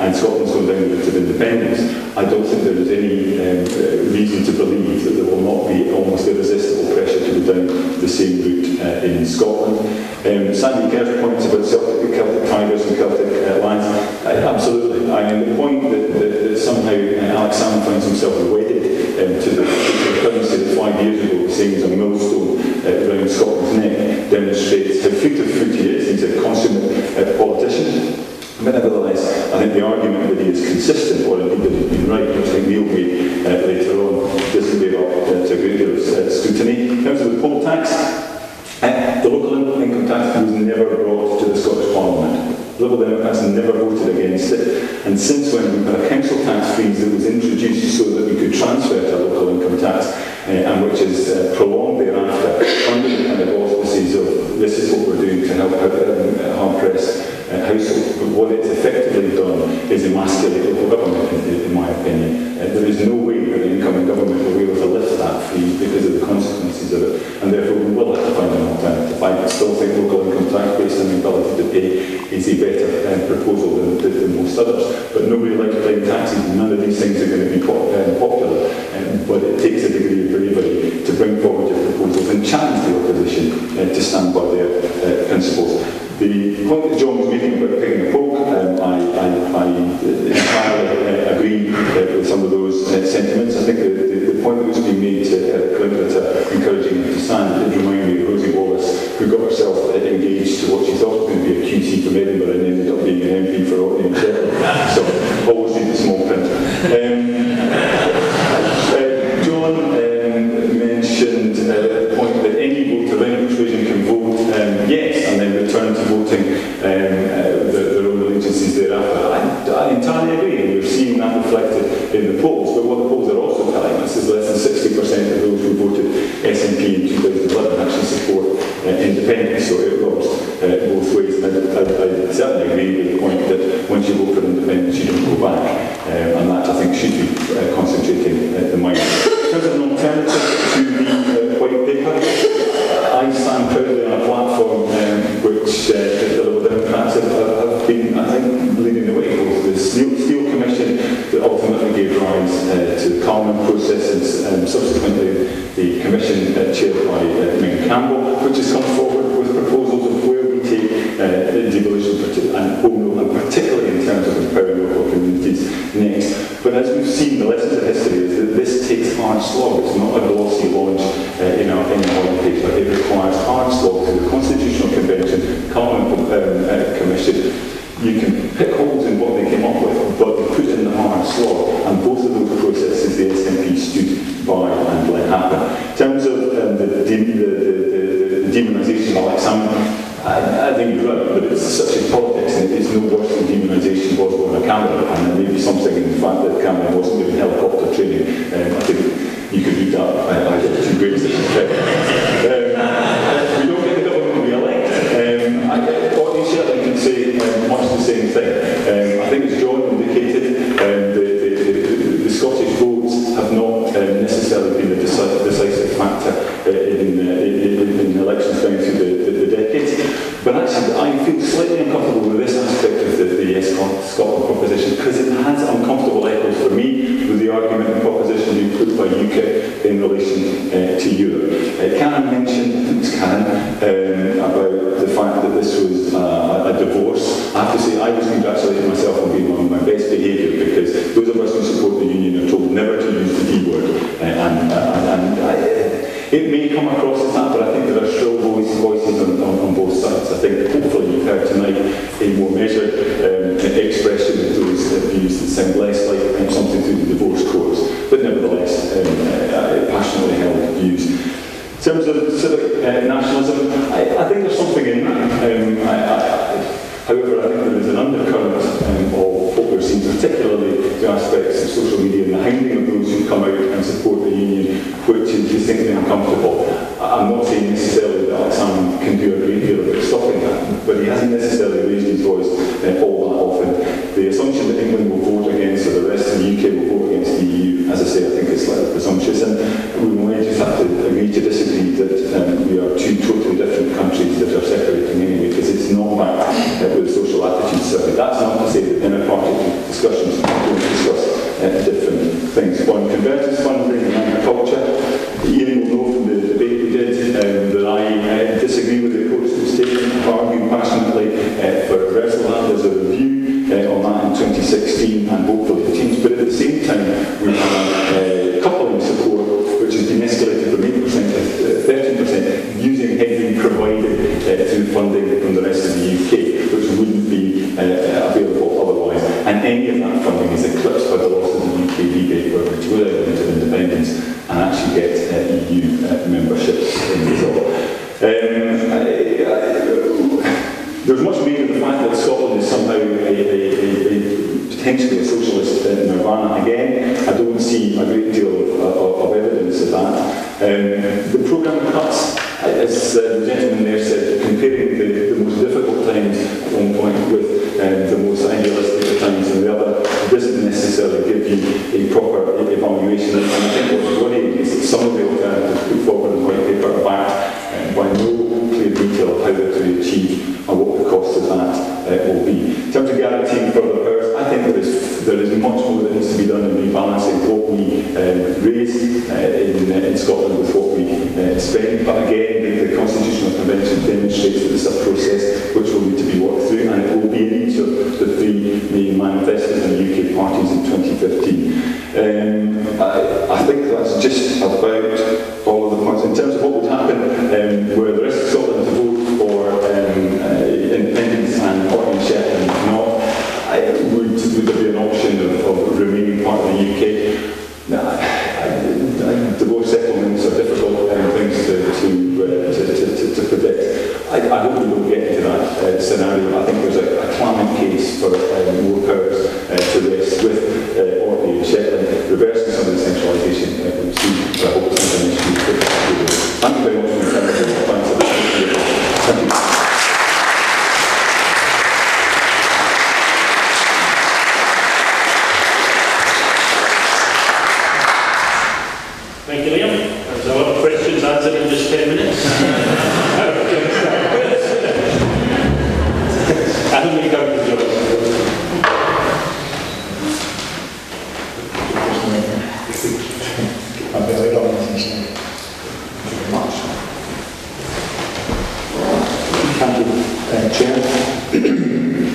and Scotland's going down the route of independence, I don't think there is any um, uh, reason to believe that there will not be almost irresistible pressure to go down the same route uh, in Scotland. Um, Sandy Kerr's points about Celtic, Celtic Tigers and Celtic uh, Lions, uh, absolutely. I mean, the point that, that, that somehow uh, Alex Salmond finds himself wedded um, to the, to the currency that five years ago was saying is a millstone uh, around Scotland's neck demonstrates how fleet of foot he is. He's a consummate uh, politician. But nevertheless, I think the argument that he is consistent, or indeed that he's been right, which I think Neil made uh, later on, doesn't live up uh, to a great deal of uh, scrutiny. In terms of the poll tax, uh, the local income tax was never brought to the Scottish Parliament. Liberal Democrats never voted against it, and since when we've had a council tax freeze that was introduced so that we could transfer to a local income tax, uh, and which is uh, prolonged thereafter under the kind of auspices of this is what we're doing to help out uh, hard-pressed uh, households. But what it's effectively done is emasculate local government, in, in my opinion. Uh, there is no way that the incoming government will be able to lift that freeze because of the consequences of it, and therefore we will have to find an alternative. I still think local income tax based on the ability to pay is a better um, proposal than, than most others. But nobody likes paying taxes, and none of these things are going to be pop, um, popular. Um, but it takes a degree of bravery to bring forward your proposals and challenge the opposition uh, to stand by their uh, principles. The point that John was making about picking a poke, um, I, I, I entirely uh, agree uh, with some of those uh, sentiments. I think the, the, the point that was being made to uh, Clinton, encouraging him to stand, did remind me of Rosie Wallace, who got herself uh, engaged to what she thought was going to be a Q C from Edinburgh and ended up being an M P for Orkney and Shetland. So, always read the small print. Um, uh, John um, mentioned uh, the point that any voter of any persuasion can vote um, yes, and then return to voting um, uh, the, their own allegiances thereafter. I, I entirely agree, and we're seeing that reflected in the polls. But what the polls are also telling us is less than sixty percent of those who voted S N P in two thousand eleven actually support uh, independence, so it works uh, both ways. And I, I, I certainly agree with the point that once you vote for independence, you don't go back, um, and that I think should be uh, concentrating uh, the mind. In terms of an alternative to the uh, white paper, I stand proudly on a platform um, which uh, the Liberal Democrats have, have been, I think, leading the way. Both the Steel, Steel Commission that ultimately gave rise uh, to the Calman processes, and subsequently the Commission uh, chaired by uh, Ming Campbell, which has come forward with proposals of where we take uh, devolution and home rule, and particularly in terms of empowering local communities next. But as we've seen, the lessons of history is that this takes hard slog. It's not a glossy launch uh, in our in white paper. It requires hard slog through the Constitutional Convention, Calman um, uh, Commission. You can pick holes in what they came up with, but they put in the hard slog, and both of those processes the S N P stood by and let happen. In terms of um, the, the, the, the, the demonisation of Alex Salmond, I, I think you're right, but it's such a politics, and it's no worse than demonisation was on a camera, and there may be something in the fact that Cameron wasn't given helicopter training. Um, I think you could read that. I, I get two grades that um, we don't get the government re-elect. Um, I, Orkney certainly can say um, much the same thing. Um, I think as John indicated, um, the, the, the, the Scottish votes have not um, necessarily been a decisive, decisive factor uh, in, uh, in, in elections down through the, the, the decades. But actually, I feel slightly uncomfortable with this aspect of the, the Yes Scotland proposition, because it has uncomfortable echoes for me with the argument and proposition you put by U KIP in relation uh, to Europe. Uh, Karen mentioned, I think it's Karen, um, about the fact that this was uh, a divorce. I have to say, I was congratulating myself on being on my best behaviour, because those of us who support the union are told never to use the D word. Uh, and uh, and I, it may come across as that, but I think there are shrill voice, voices on, on, on both sides. I think hopefully you've heard tonight a more measured um, expression of those uh, views that sound less like um, something through the divorce courts, but nevertheless um, uh, passionately held views. In terms of civic uh, nationalism, I, I think there's something in that. Um, I, I, however, I think there is an undercurrent um, of what we're seeing, particularly to aspects of social media and the hounding of those who come out and support the union, which is distinctly uncomfortable. I'm not saying necessarily that Alex Salmond can do a great deal about stopping that, but he hasn't necessarily raised his voice uh, all that often. The assumption that England will vote against, or the rest of the U K will vote against the E U, as I say, I think is slightly presumptuous, and we might just have to agree to disagree that um, we are two totally different countries that are separating anyway, because it's not back uh, with social attitude survey. That's not to say that inter-party discussions to discuss uh, different things. On convergence funding and agriculture, Ian will know from the debate we did um, that I uh, disagree with the approach that was taken. I argued passionately uh, for Wrestleland as a review uh, on that in twenty sixteen and hopefully it changed. But at the same time, we have uh, coupling support, which has been escalated from eight percent to thirteen percent, using headroom provided uh, through funding from the rest of the U K, which wouldn't be uh, available otherwise. And any of that funding is eclipsed by the loss of the U K rebate, which will allow them to independence and actually get uh, E U uh, membership in result. Um, I, I, there's much made of the fact that Scotland is somehow a, a, a, a potentially a socialist uh, nirvana again. I don't see a great deal of, of, of evidence of that. Um, the programme cuts, as uh, the gentleman there said, comparing the, the most difficult times at one point with um, the most idealistic times and the other, doesn't necessarily give you a proper evaluation. And I think what's worrying is that some of the alternatives put forward in the white paper are backed um, by no clear detail of how they're to be achieved and what the cost of that uh, will be. In terms of guaranteeing further powers, I think there is there is much more that needs to be done in rebalancing what we um, raise uh, in, uh, in Scotland with what we uh, spend. But again, the, the Constitutional Convention demonstrates that it's a process which will need to be worked through, and it will be in each of the three main manifestos in the U K parties in twenty fifteen. Um, I, I think that's just about all of the points. In terms of what would happen um, were the rest of Scotland to vote for um, uh, independence and Orkney and Shetland not, I, would, would there be an option of, of remaining part of the U K? No, I, I, divorce settlements are difficult um, things to, to, uh, to, to, to predict. I, I hope we don't get into that uh, scenario. I think there's a, a clamant case for uh, more powers uh, to rest with uh, Orkney and Shetland, reversing some of the centralisation uh, we've seen. So I hope it's an issue. Thank you very much for your time. Thank you. Thank you, Liam. There's a lot of questions answered in just ten minutes. I don't really go to the job. Thank you, uh, Chair.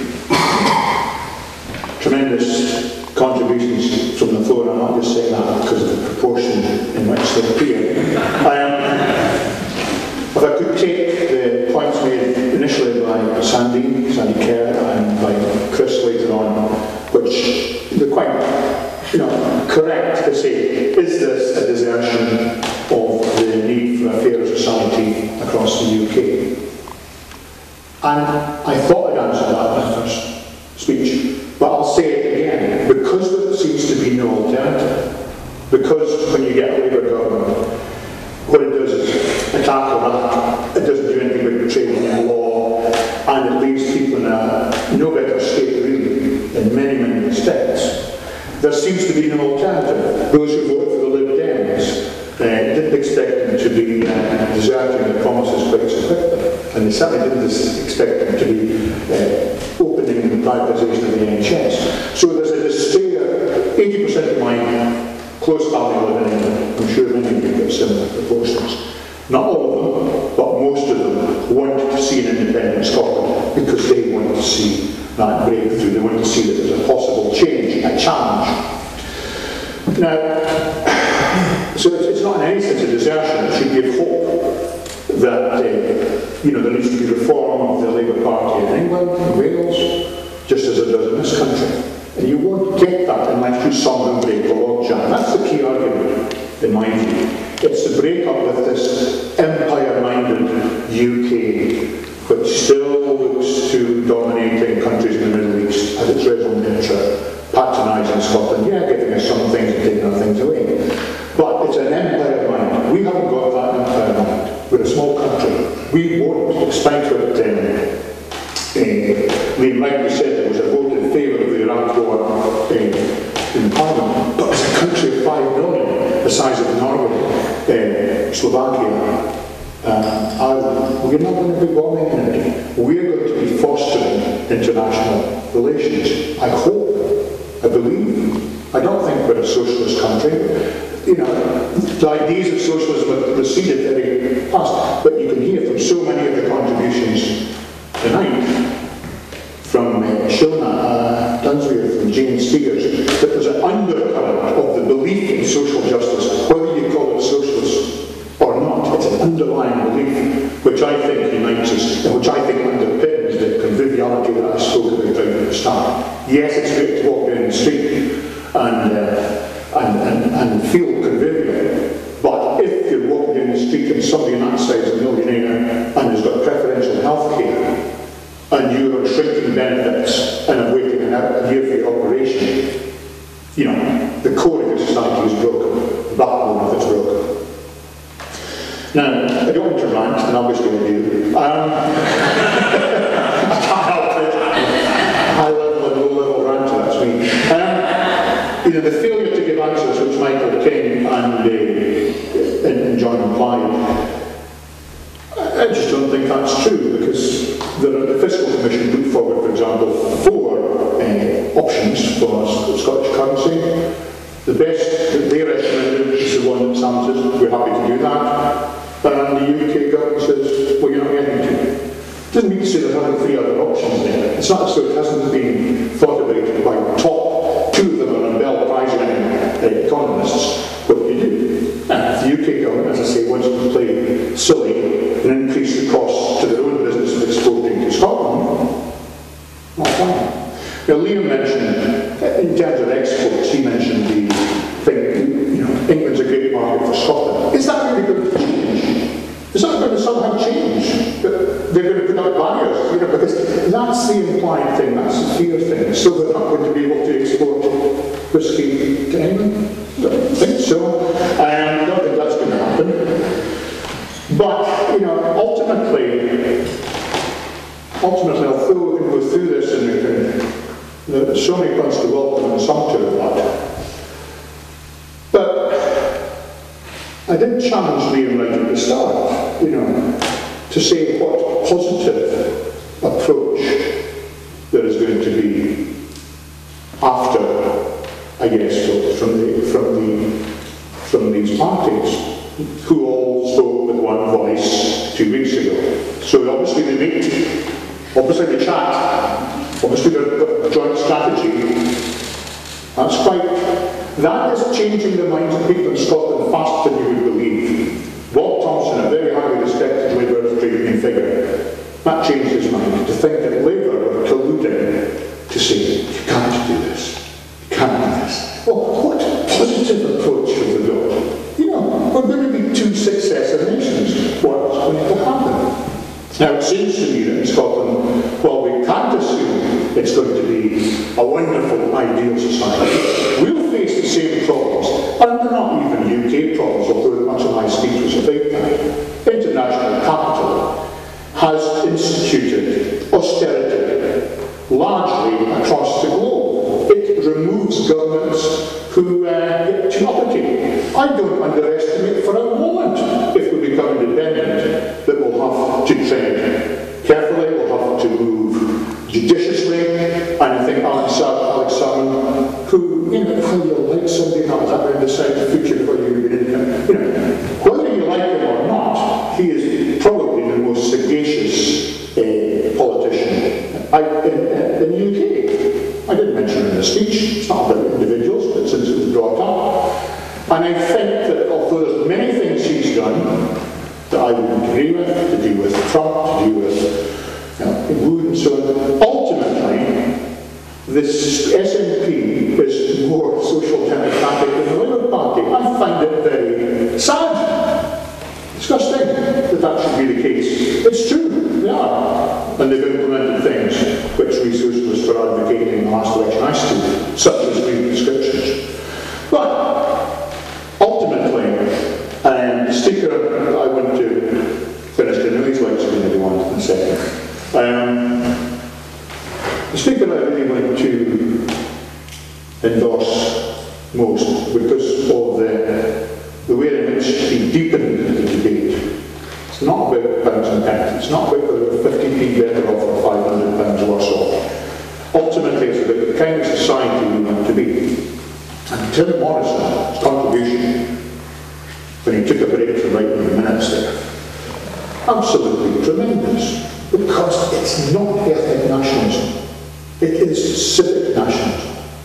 Tremendous contributions from the floor. I'm not just saying that because of the proportion in which they appear. Um, if I could take the points made initially by Sandy, Sandy Kerr, and by Chris later on, which they're quite, you know, correct to say, is this a desertion of the need for a fairer society across the U K? And I thought I'd answered that in my first speech, but I'll say it again. Because there seems to be no alternative, because when you get a Labour government, what it does is attack on that, it doesn't do anything but trading in law, and it leaves people in a no better state really, in many, many respects. There seems to be no alternative. Those who voted for the Lib Dems uh, didn't expect them to be uh, deserting their promises quite so quickly, and they certainly didn't expect them to be uh, opening the privatisation of the N H S. So there's a despair. eighty percent of my close family live in England. I'm sure many of you have similar proportions. Not all of them, but most of them want to see an independent Scotland because they want to see that breakthrough. They want to see that there's a possible change, a challenge. Now, so it's not in any sense a desertion. It should give hope that uh, you know, there needs to be reform of the Labour Party in England, in Wales, just as it does in this country. And you won't get that unless you somehow break the logjam. That's the key argument, in my view. It's to break up with this empire-minded U K, which still looks to dominating countries in the Middle East as its raison d'etre, patronising Scotland, yeah, giving us some things and taking other things away. But it's an empire mind. We haven't got that empire mind. We're a small country. We won't, despite what um, uh, Liam rightly said, there was a vote in favour of the Iraq war uh, in Parliament, but it's a country of five million, the size of Norway, uh, Slovakia, uh, Ireland. We're not going to be bombing anybody. We're going to be fostering international relations. I hope socialist country. You know, the ideas of socialism have receded very fast, but you can hear from so many of the contributions tonight, from uh, Shona uh, Dunsmuir, from Jane Speakers, that there's an undercurrent of the belief in social justice, whether you call it socialist or not. It's an underlying belief, which I think unites us, and which I think underpins the conviviality that I spoke about right at the start. Yes, it's great to walk down the street and, uh, and, and, and feel convivial, but if you're walking down the street and somebody on that side is a millionaire and has got preferential health care, and you are shrinking benefits and are waiting an hour, a year for your operation, you know, the core of your society is broken, the backbone of it's broken. Now, I don't want to rant, and obviously I do. Um, I can't help it. High level and low level ranter, that's me. Um, you know, the failure to give answers, which Michael King and, uh, and, and John implied, I just don't think that's true, because the, the Fiscal Commission put forward, for example, four uh, options for Scottish currency. The best that they recommended is the one that Sam says, we're happy to do that. And the U K government says, well, you're not getting to. Doesn't mean to say there aren't three other options there. It's not as though it hasn't been thought about by top, two of them are Nobel Prize winning uh, economists. What do you do? And if the U K government, as I say, wants to play silly and increase the costs to their own business of exporting to Scotland, not fine. Now, Liam mentioned, in terms of exports, he mentioned the thing, you know, England's a great market for Scotland. Is that really going to change? Is that going to somehow change? That they're going to put up barriers, you know, because that's the implied thing, that's the fear thing. So they're not going to be able to export whiskey to England? I don't think so. I um, don't think that's going to happen. But, you know, ultimately, ultimately, although we can go through this and we can, there's so many points to welcome and some to rebut. But I did challenge Liam right at the start, you know, to say what positive approach there is going to be after, I guess, from the from the from these parties, who all spoke with one voice two weeks ago. So obviously they meet, obviously they chat, obviously they've got a joint strategy. That's quite. That is changing the minds of people in Scotland faster than you would believe. Bob Thompson, a very highly respected Labour trade union figure, that changed his mind to think that Labour were colluding to say, you can't do this, you can't do this. Well, what positive approach have we got? You know, we're going to be two successive nations. What's going to happen? Now, it seems to me that in Scotland, while we can't assume it's going to be a wonderful, ideal society, we'll face the same problems, and they're not even U K problems, although much of my speech was about that. International capital has instituted austerity largely across the globe. It removes governments who uh, get too uppity. I don't underestimate for a moment, if we become independent, that we'll have to tread carefully, we'll have to move judiciously, and I think Alex Salmon, who, you know, how you like somebody not that around the side of the future before you get in there, you know, whether you like him or not, he is probably the most sagacious uh, politician I, in, in the U K. I didn't mention it in the speech, it's not about individuals, but since it was brought up. And I think that although there's many things he's done that I wouldn't agree with, to do with Trump, to do with, you know, Wood and so on, ultimately, this S N P is more social democratic than the Labour Party. I find it very sad, disgusting that that should be the case. It's true, they are. And they've implemented things which we socialists were advocating in the last election I stood, such as green prescriptions. But ultimately, um, the speaker, I want to finish the news lights going to go on in a second. Um, the speaker I really want to endorse most because of the, the way in which he deepened the debate. It's not about pounds and pence. It's not about whether fifty p better off or five hundred pounds worse off. Ultimately, it's about the kind of society we want to be. And Tim Morrison's contribution, when he took a break from writing the minutes there, absolutely tremendous, because it's not ethnic nationalism, it is civic nationalism.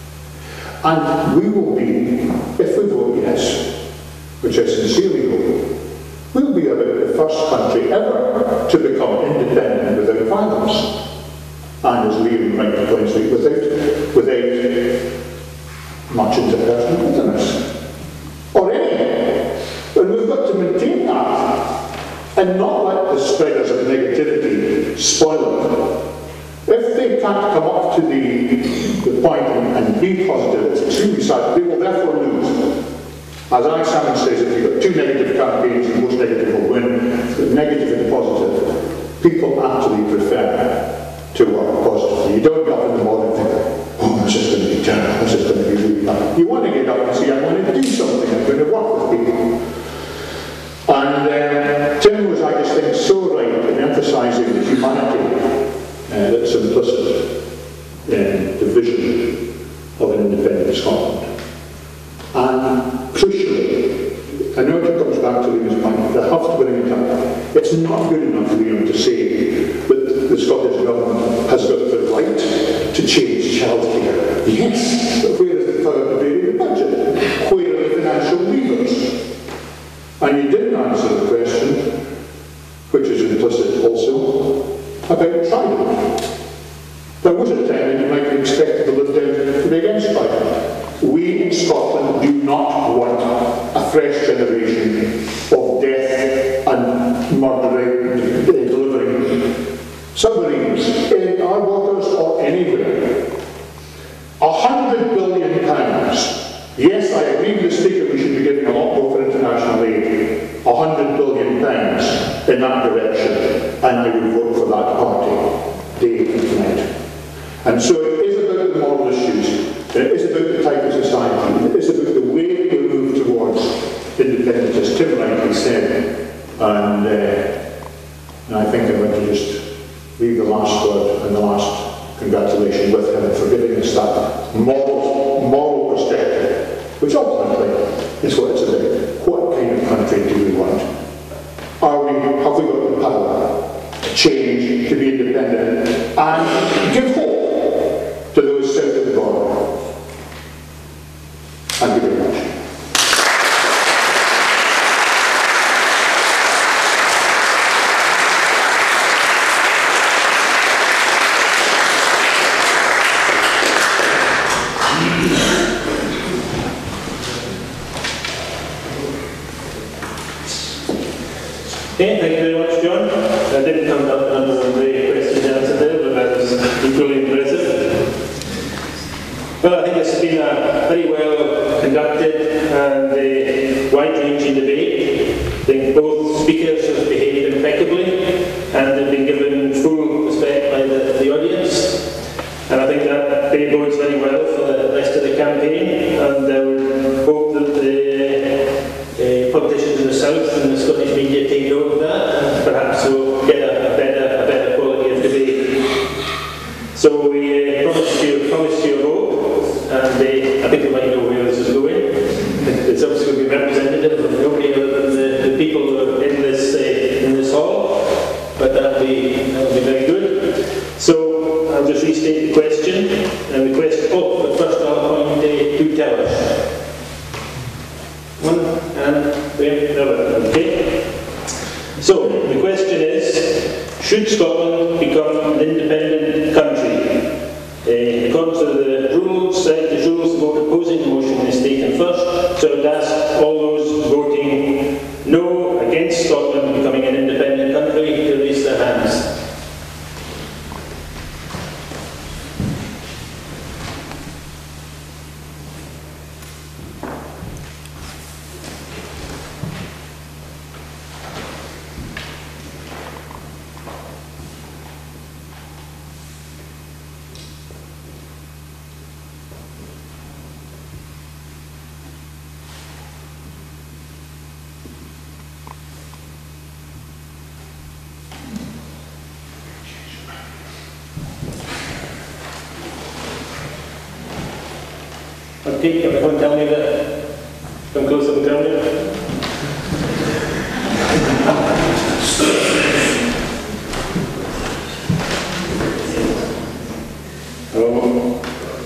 And we will be, if we vote yes, which I sincerely hope, we'll be about the first country ever to become independent without violence. And as Liam rightly points out, without, without much interpersonal bitterness. Or any. And we've got to maintain that and not let the spreaders of negativity spoil it. If they can't come up to the, the point and, and be positive, it's extremely sad. They will therefore lose. As I Simon says, if you've got two negative campaigns, the most negative will win. Negative and positive, people actually prefer to work positively. You don't get up in the morning and think, oh, this is going to be terrible, this is going to be really bad. You want to get up and say, I want to do something, I'm going to work with people. And uh, Tim was, I just think, so right in emphasising the humanity uh, that's implicit in the vision of an independent Scotland. And crucially, I know it comes back to Liam's point, but I have to bring it up. It's not good enough, Liam, to say that the Scottish Government has got the right to change childcare. Yes, but where is the power to vary the budget? Where are the financial levers? And you didn't answer the question, which is implicit also, about Trident. There was a time when you might be expected to live down to be against Trident. We in Scotland do not want a fresh generation of death and murdering, uh, delivering submarines in our waters or anywhere. A hundred billion pounds. Yes, I agree with the Speaker, we should be giving a lot more for international aid. A hundred billion pounds in that direction, and I would vote for that party, day and night. And so it is about the moral issues, it is about the type of society, it is about the way we move towards independence, as Tim rightly said. And, uh, and I think I'm going to just leave the last word and the last congratulation with him for giving us that moral, moral perspective, which ultimately is what it's about. What kind of country do we want? Are we, have we got the power to change, to be independent, and give hope to those south of the border? Thank you very much. Okay, thank you very much, John. I didn't come up with a number of the questions answered there, but that was equally impressive. Well, I think it's been a very well conducted and a wide-ranging debate. I think both speakers have behaved impeccably and have been given full respect by the, the audience. And I think that bodes very well for the rest of the campaign, and I would hope that the uh, politicians in the south and the Scottish media take note of that, and perhaps we'll get a, a, better, a better quality of debate. So we uh, promised you, promised you a vote, and uh, I think we might know where this is going. It's obviously going to be representative of nobody other than the, the people who are in this, uh, in this hall, but that'll be, that'll be very good. So I'll just restate the question, and the question, oh, but first I'll appoint uh, two tellers. One, and there, another, okay? So, the question is, should Scotland become an independent country? Uh, according to the rules, set the rules, the vote opposing the motion is taken first, so I would ask all those voting no against Scotland becoming an independent country to raise their hands. Okay, can everyone tell me that? Come closer and tell me. Oh.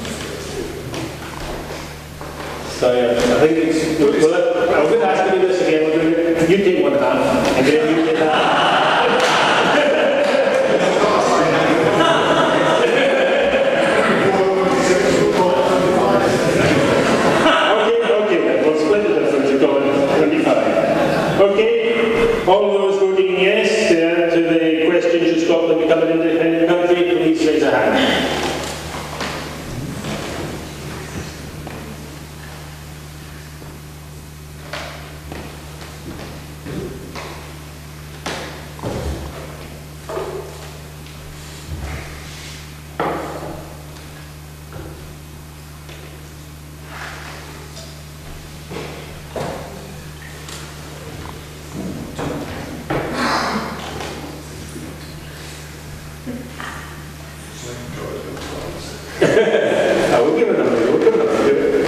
Sorry, I think it's... Well, I, I'm going to ask you to do this again. We're doing it. You take one half, and then you take that. Okay, all those voting yes to answer the question, should Scotland become an independent country, please raise a hand. I will give it a number, I will give it a number.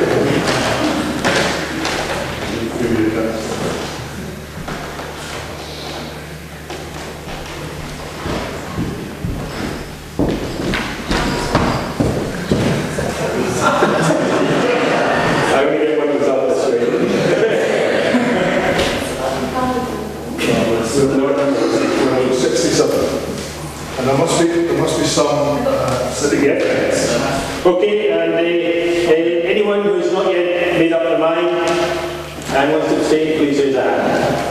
I will get one result this way. sixty-seven. And there must be, there must be some uh, sitting evidence. Okay, and uh, uh, anyone who has not yet made up their mind and wants to abstain, please raise a hand.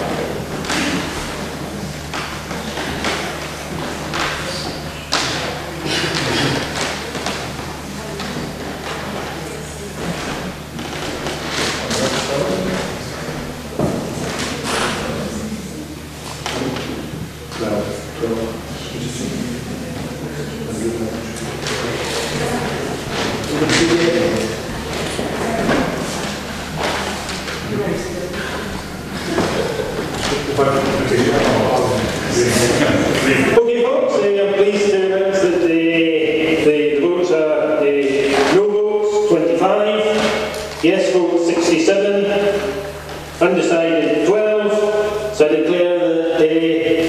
Okay, folks, uh, I'm pleased to announce that the, the, the votes are the no votes twenty-five, yes votes sixty-seven, undecided twelve, so I declare that the